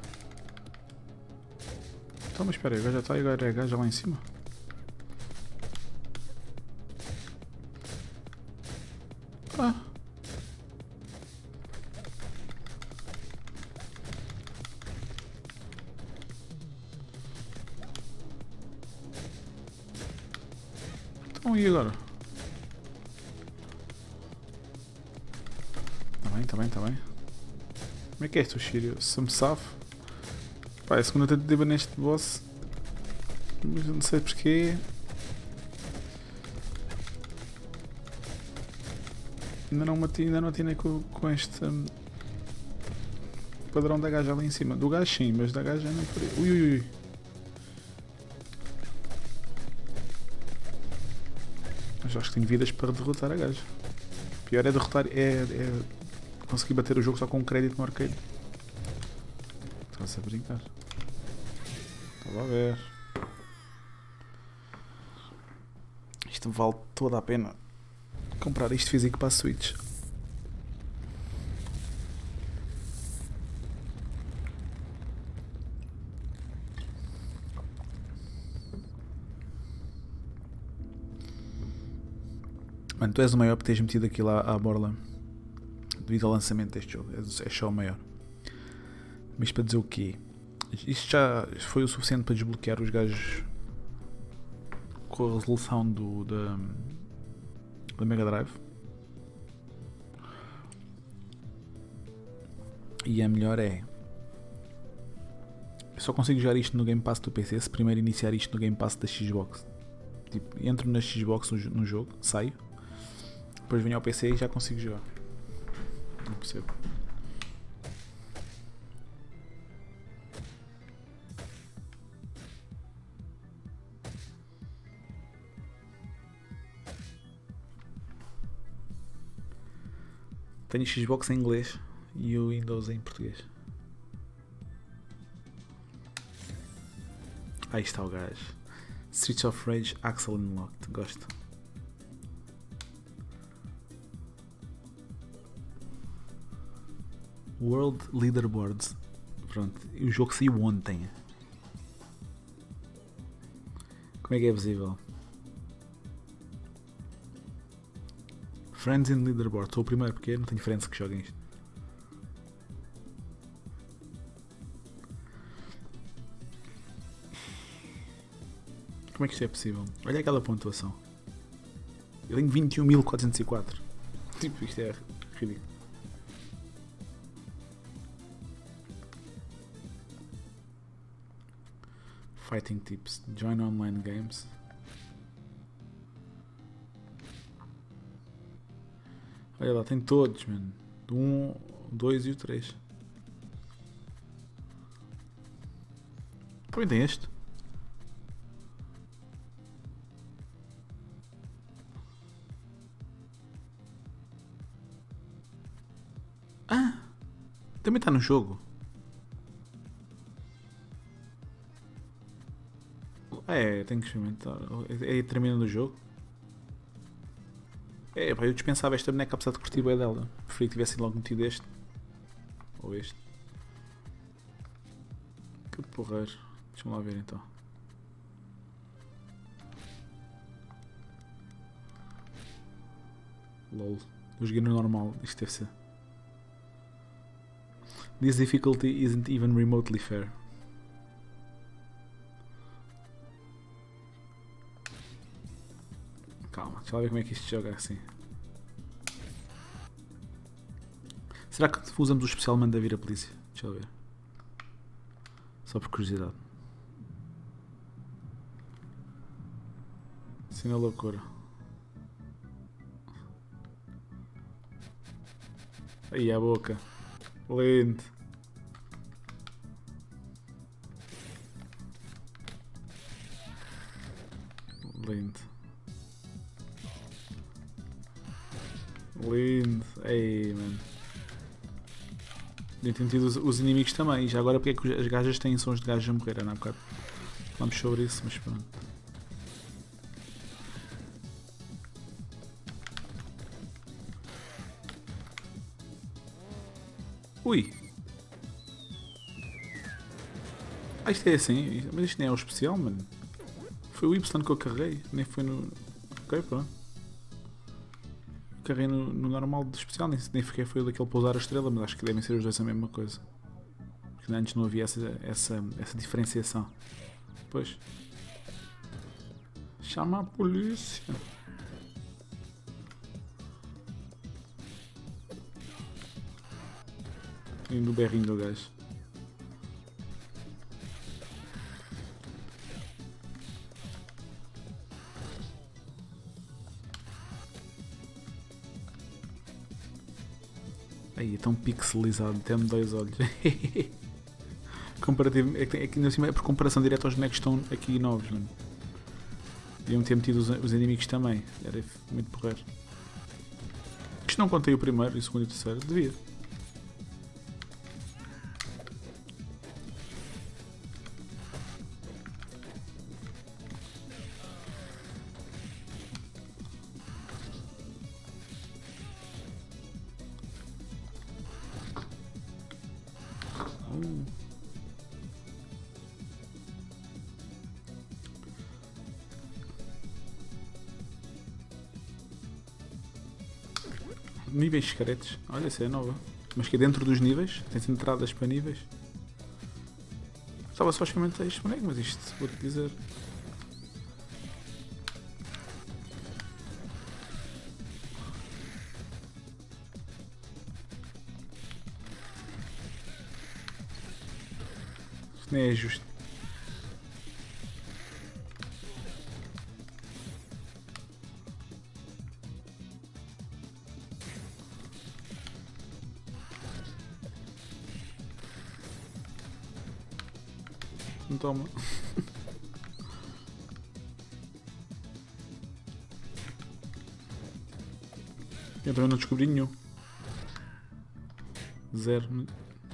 Então, mas espera aí, o gajo já está e agora é gajo lá em cima? Então e agora? Tá bem, tá bem, tá bem. Como é que é isto, Shiryu? Se me safo. Pá, é a segunda tentativa neste boss. Mas eu não sei porquê. Ainda não mati, ainda não atinei com, com este um, padrão da gaja ali em cima. Do gajo sim, mas da gaja não por aí. Ui, ui, ui. Mas acho que tenho vidas para derrotar a gaja. O pior é derrotar, é, é conseguir bater o jogo só com um crédito no arcade. Estás a brincar. Estava a ver. Isto vale toda a pena. Comprar isto físico para a Switch. Mano, tu és o maior por teres metido aquilo à, à borla devido ao lançamento deste jogo. És, és só o maior. Mas para dizer o quê? Isto já foi o suficiente para desbloquear os gajos com a resolução do, da, da Mega Drive. E a melhor é, eu só consigo jogar isto no Game Pass do P C se primeiro iniciar isto no Game Pass da Xbox. Tipo, entro na Xbox no, no jogo, saio, depois venho ao P C e já consigo jogar. Não percebo. Tenho Xbox em inglês e o Windows em português. Aí está o gajo. Streets of Rage Axel Unlocked. Gosto. World Leaderboards. Pronto. O jogo saiu ontem. Como é que é possível? Friends in Leaderboard. Sou o primeiro porque eu não tenho friends que joguem isto. Como é que isto é possível? Olha aquela pontuação. Eu tenho vinte e um mil quatrocentos e quatro. Tipo, isto é ridículo. Fighting tips. Join online games. Olha lá, tem todos, mano. Do um, o dois e o três. Também tem este. Ah! Também está no jogo. É, tenho que experimentar. É, é terminando o jogo. É, pá, eu dispensava esta boneca apesar de curtir bem dela. Preferi que tivessem logo metido este. Ou este. Que porreiro. Deixa-me lá ver então. Lol. Eu joguei no normal. Isto deve ser. This difficulty isn't even remotely fair. Calma, deixa lá ver como é que isto joga assim. Será que usamos o especial manda vir a polícia? Deixa eu ver. Só por curiosidade. Assim na loucura. Aí a boca. Lindo. Lindo. Lindo. Ei, mano. Eu tenho tido os, os inimigos também. Já agora porque é que as gajas têm sons de gajos a morrer? Não, bocado. Falamos sobre isso, mas pronto. Ui! Ah, isto é assim, mas isto nem é o especial, mano. Foi o Y que eu carreguei, nem foi no... Ok, pronto. Carreguei no, no normal do especial, nem, nem fiquei foi daquele pousar a estrela, mas acho que devem ser os dois a mesma coisa. Porque antes não havia essa, essa, essa diferenciação. Pois. Chama a polícia. E no berrinho do gajo. Aí, é tão pixelizado, até-me dois olhos. Comparativo, é que, é que ainda assim é por comparação direta aos bonecos que estão aqui novos, mano. Deviam ter metido os, os inimigos também, era muito porreiro. Isto não contei o primeiro, o segundo e o terceiro, devia. Uh. Níveis secretos. Olha, essa é nova. Mas que é dentro dos níveis? Tens entradas para níveis? Estava só a experimentar este boneco, mas isto vou-te dizer. Isto nem é justo. Não toma. Eu também não descobri nenhum. Zero.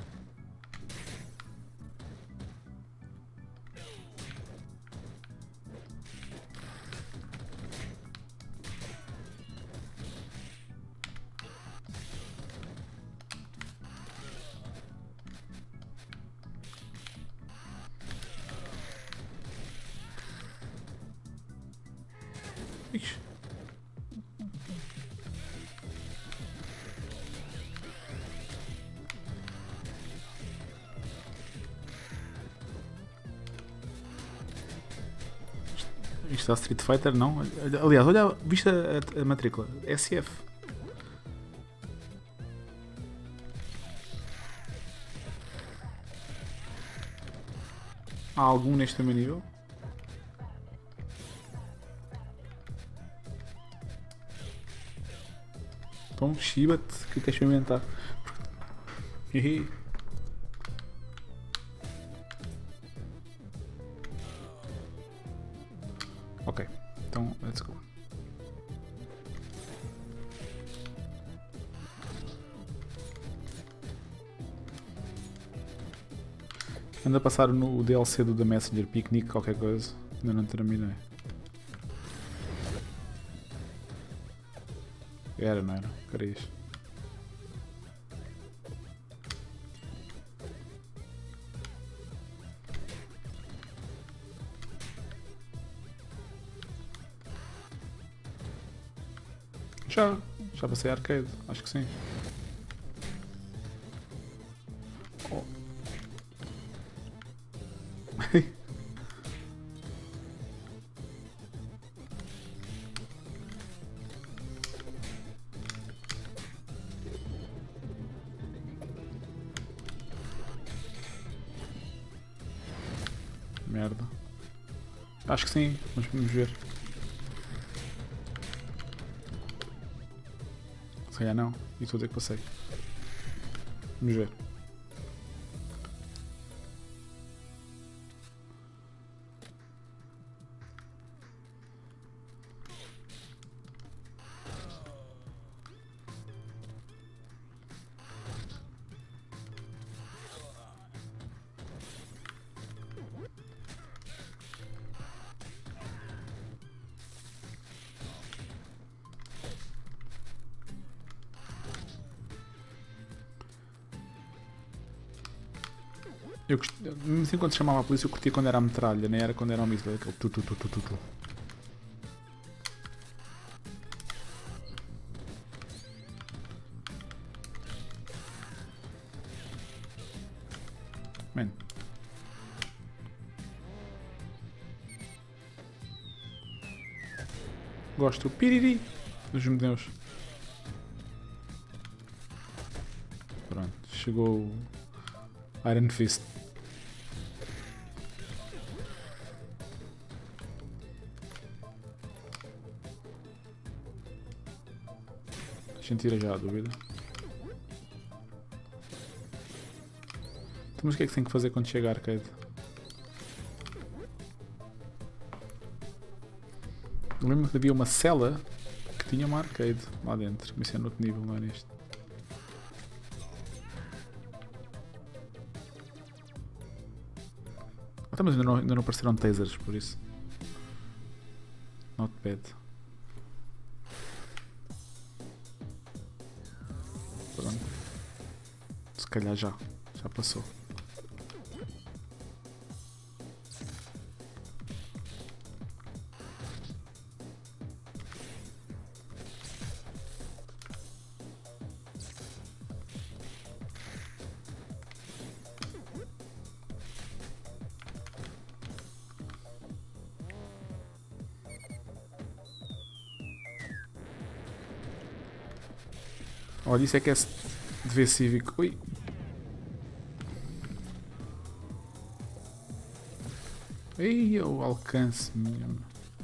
Ixi. Isto está Street Fighter, não? Aliás, olha, viste a, a, a matrícula? S F. Há algum neste meu nível? Então, chiba-te que queres experimentar. Ok, então, let's go. Ando a passar no D L C do The Messenger Picnic, qualquer coisa. Ainda não terminei. Era, não era? Querias? Já, já passei a arcade, acho que sim. Oh. Merda. Acho que sim, mas vamos ver. Se calhar não, e estou a dizer que passei. Vamos ver. Eu gost... Mesmo assim, quando se chamava a polícia, eu curtia quando era a metralha, nem era quando era o míssil, aquele tu tu tu tu tu tu. Man. Gosto. Piriri dos meus. Pronto, chegou o Iron Fist. A gente tira já a dúvida. Então, mas o que é que tem que fazer quando chega a arcade? Eu lembro que havia uma cela que tinha uma arcade lá dentro, mas isso é no outro nível, não é neste. Ah, mas ainda não, ainda não apareceram tasers, por isso. Not bad. Pronto. Se calhar já. Já passou. Olha, isso é que é dever cívico. Ui. Ei, o alcance mesmo.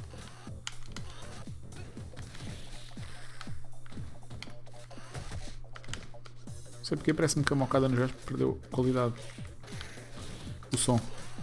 Não sei porque parece-me que a mocada no gesto perdeu qualidade. O som.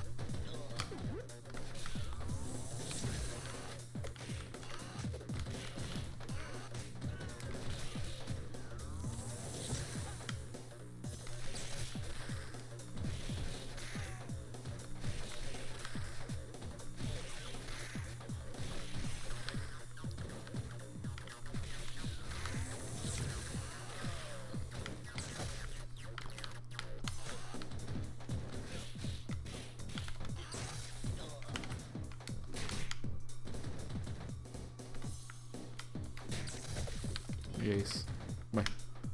E é isso. Bem.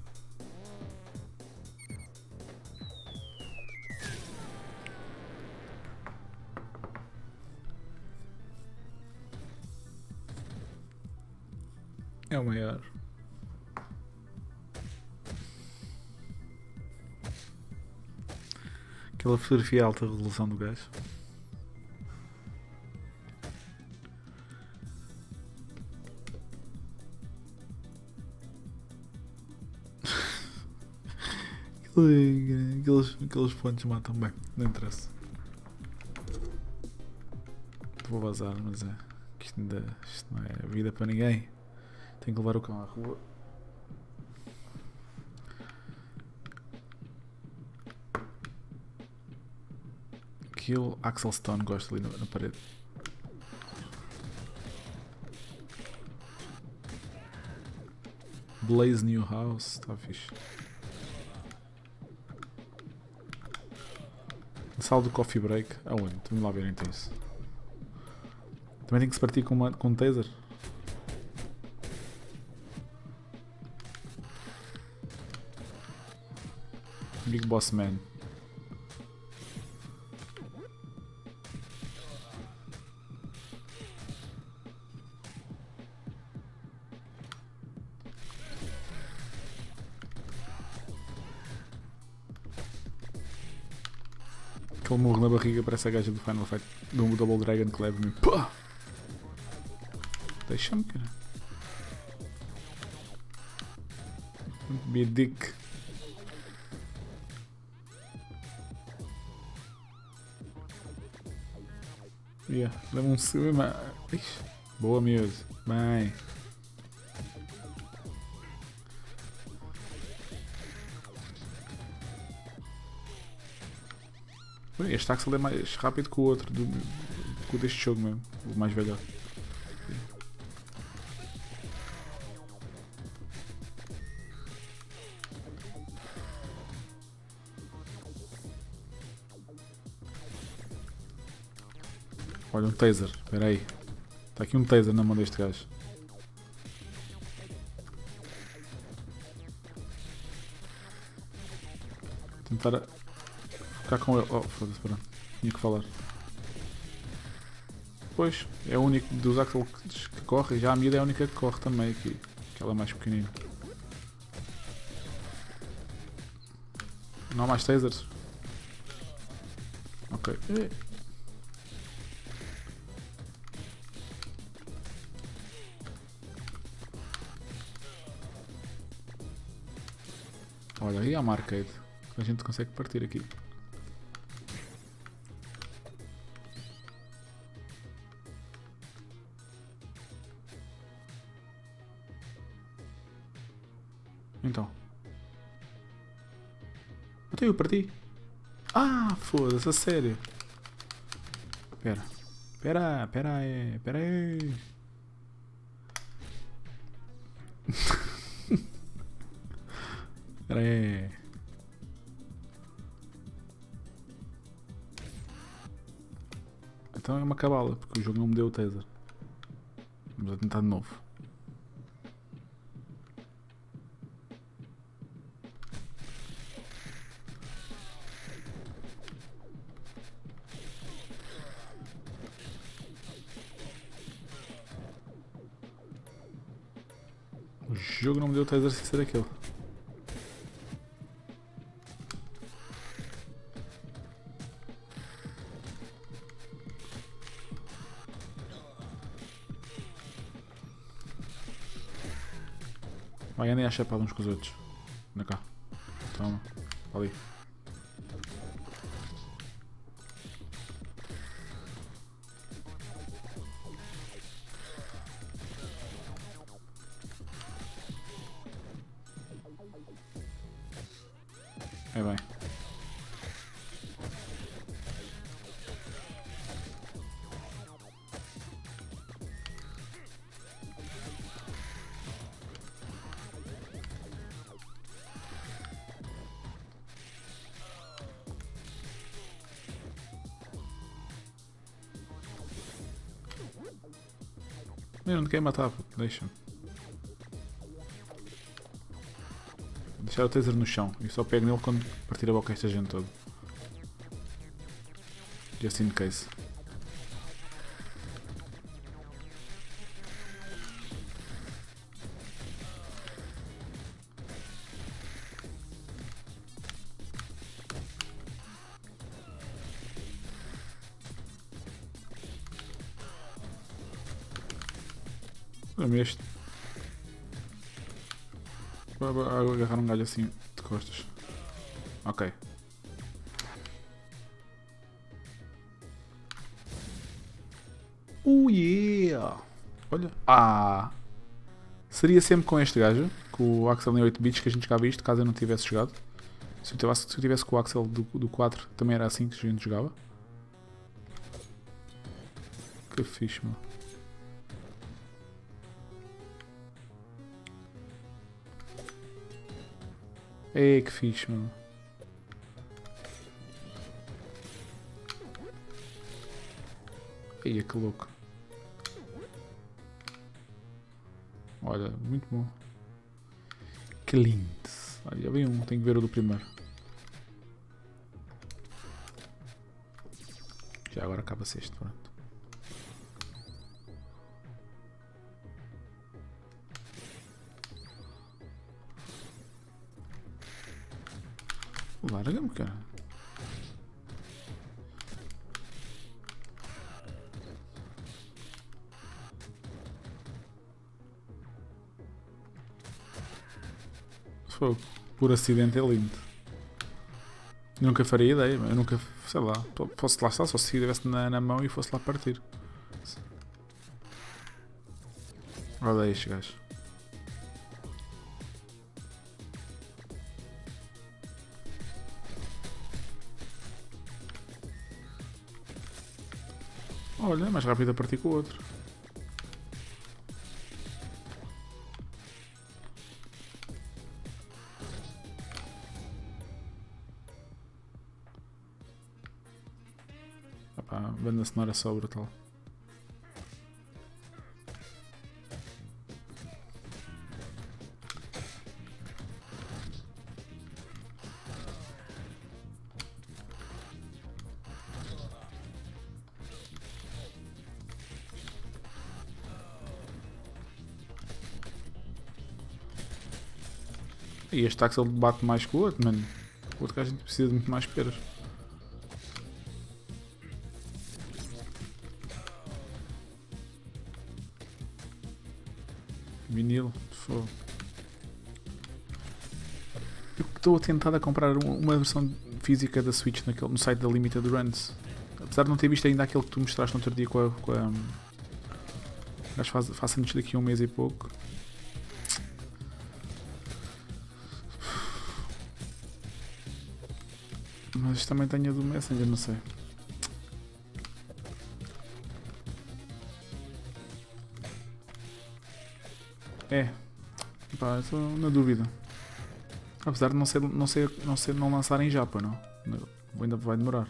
É o maior. Aquela fotografia alta resolução do gajo. Aqueles, aqueles pontos matam bem, não interessa. Vou vazar, mas é que isto, ainda, isto não é vida para ninguém. Tenho que levar o cão à rua. Kill Axel Stone, gosto ali na, na parede. Blaze New House, está fixe. Sala do coffee break, aonde? Vamos lá ver então isso. Também tem que se partir com, uma, com um taser? Big Boss Man. Aquele murro na barriga parece a gaja do Final Fight do Double Dragon que leva-me. Pá! Deixa-me, cara. Be a dick. Yeah, leva um segundo. Boa, miúdo. Bem. Este Axel é mais rápido que o outro, do, que o deste jogo mesmo, o mais velho. Olha, um taser, espera aí. Está aqui um taser na mão deste gajo. Tentar a... ficar com ele. Oh, foda-se, pera. Tinha que falar. Pois, é o único dos Axel que, que corre, e já a Mida é a única que corre também aqui. Aquela mais pequenina. Não há mais tasers? Ok. Olha, aí há uma arcade. A gente consegue partir aqui. Então. Até eu parti. Ah, foda-se, a sério. Pera. Pera, pera aí, pera aí. Pera aí. Então é uma cabala, porque o jogo não me deu o taser. Vamos a tentar de novo. O jogo não me deu o taser sem ser aquele. Vai, andem à chapada uns com os outros. Anda cá. Toma. Ali. É bem. Eu não te quero matar, puto. Deixa-me. Deixar o taser no chão e só pego nele quando partir a boca esta gente toda. Just in case. Olha-me este. Vou vou agarrar um galho assim de costas. Ok. Oh yeah! Olha. Ah! Seria sempre com este gajo, com o Axel em oito bits que a gente jogava isto, caso eu não tivesse jogado. Se eu tivesse, se eu tivesse com o Axel do, do quatro, também era assim que a gente jogava. Que fixe, mano. Ei, que fixe, mano. Ei, que louco. Olha, muito bom. Que lindo. Olha, já vem um, tenho que ver o do primeiro. Já agora acaba-se este, pronto. Larga-me, cara. Fogo. Por acidente é lindo. Nunca faria ideia, eu nunca, sei lá, fosse lá estar, só se estivesse na, na mão e fosse lá partir. Olha estes gajos. Olha, é mais rápido a partir com o outro. Epá, a banda sonora é só brutal. E este Axel bate mais que o outro, mano. O outro gajo precisa de muito mais peras. Vinil, fogo. Eu estou a tentar a comprar uma versão física da Switch naquele, no site da Limited Runs. Apesar de não ter visto ainda aquele que tu mostraste no outro dia com a. Com a acho que faz antes daqui a um mês e pouco. Mas também tenho a do Messenger, não sei. É. Pá, estou na dúvida. Apesar de não ser, não ser, não ser, não lançar em Japa, não. Ainda vai demorar.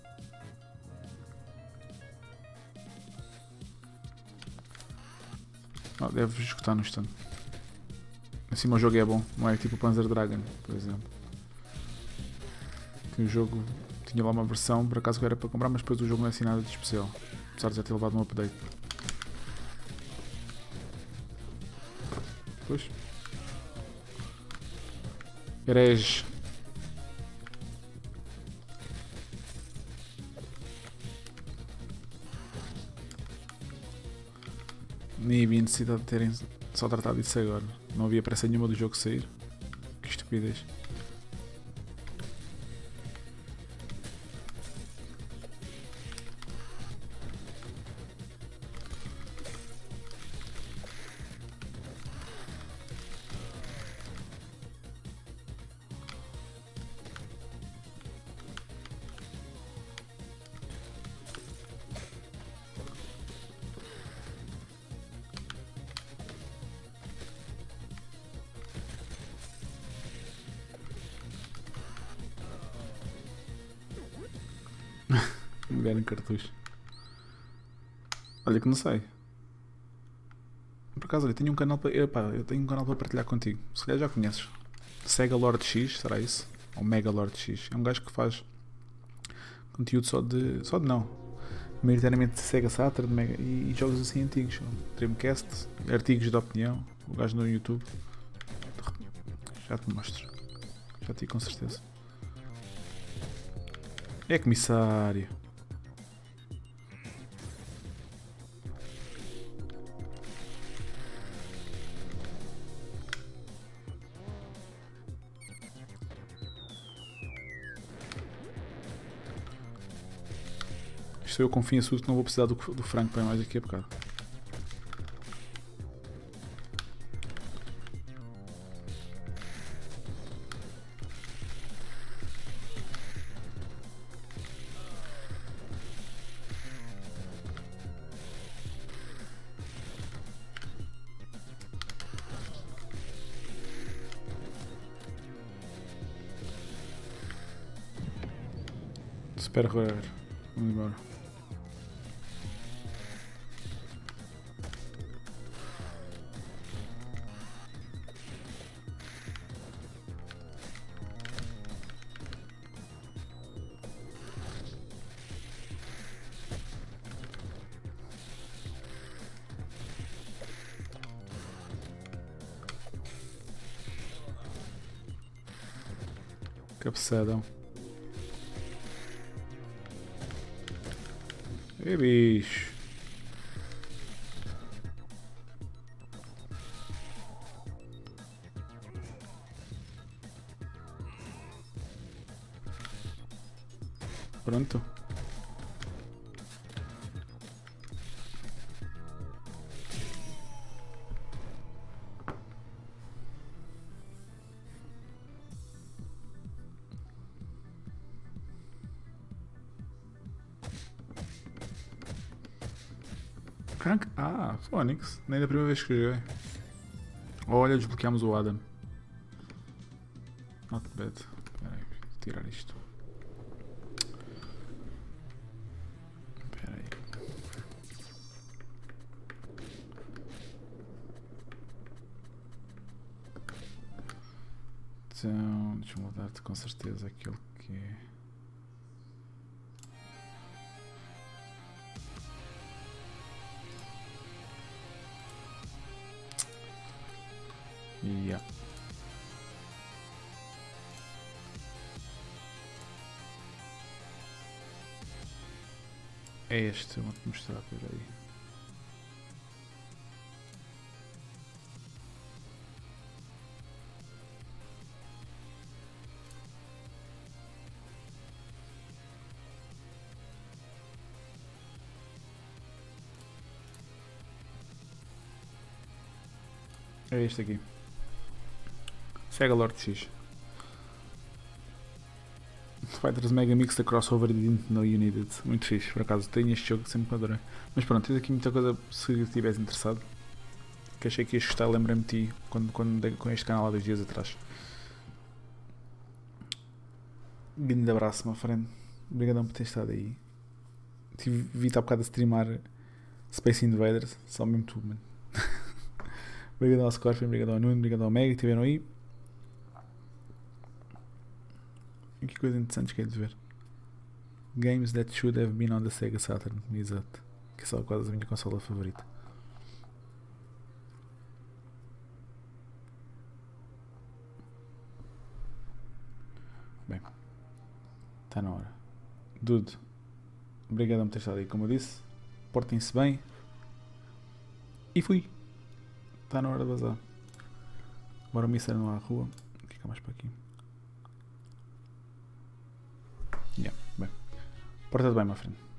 Ah, deve escutar no instante. Assim o jogo é bom, não é tipo o Panzer Dragon, por exemplo. Que o jogo tinha lá uma versão, por acaso era para comprar, mas depois o jogo não é assim nada de especial. Apesar de já ter levado um update. Pois. Herege. Nem havia necessidade de terem só tratado disso agora. Não havia pressa nenhuma do jogo sair. Que estupidez. Me deram cartucho. Olha que não sei. Por acaso, olha, tenho um canal para. Epá, eu tenho um canal para partilhar contigo. Se calhar já conheces. Sega Lord X, será isso? Ou Mega Lord X. É um gajo que faz conteúdo só de. Só de não. Maioritariamente de Sega Saturn Mega, e, e jogos assim antigos. Dreamcast, artigos de opinião. O gajo no YouTube. Já te mostro. Já te digo com certeza. É comissário. Isto eu confio em tudo que não vou precisar do, do frango para mais daqui a bocado. Super raro. Vamos embora. Cabeçadão. E bicho. Pronto. Crank? Ah, Phonics. Nem da primeira vez que joguei. Olha, desbloqueamos o Adam. Not bad. Espera aí, vou tirar isto. Espera aí. Então, deixa-me mudar-te com certeza aquilo que é. Yeah. É este, eu vou-te mostrar, peraí. É este aqui. Sega Lord X. Fighters Mega Mix da Crossover Didn't Know You Needed. Muito fixe, por acaso tenho este jogo que sempre me adorei. Mas pronto, tens aqui muita coisa se estiveres interessado. Que achei que ias gostar, lembrei-me de ti quando, quando dei com este canal há dois dias atrás. Grande abraço, meu friend. Obrigadão por ter estado aí. Vi-te há bocado a streamar Space Invaders, só mesmo tu, mano. Obrigadão ao Scorpion, obrigadão ao Nuno, obrigadão ao Mega que estiveram aí. E que coisa interessante que é de ver. Games that should have been on the Sega Saturn. Exato. Que é só quase a minha consola favorita. Bem. Está na hora. Dude. Obrigadão por ter estado aí, como eu disse. Portem-se bem. E fui. Está na hora de vazar. Agora o Mister não há à rua. Fica mais para aqui. Yeah, bem. Porta-te bem, meu friend.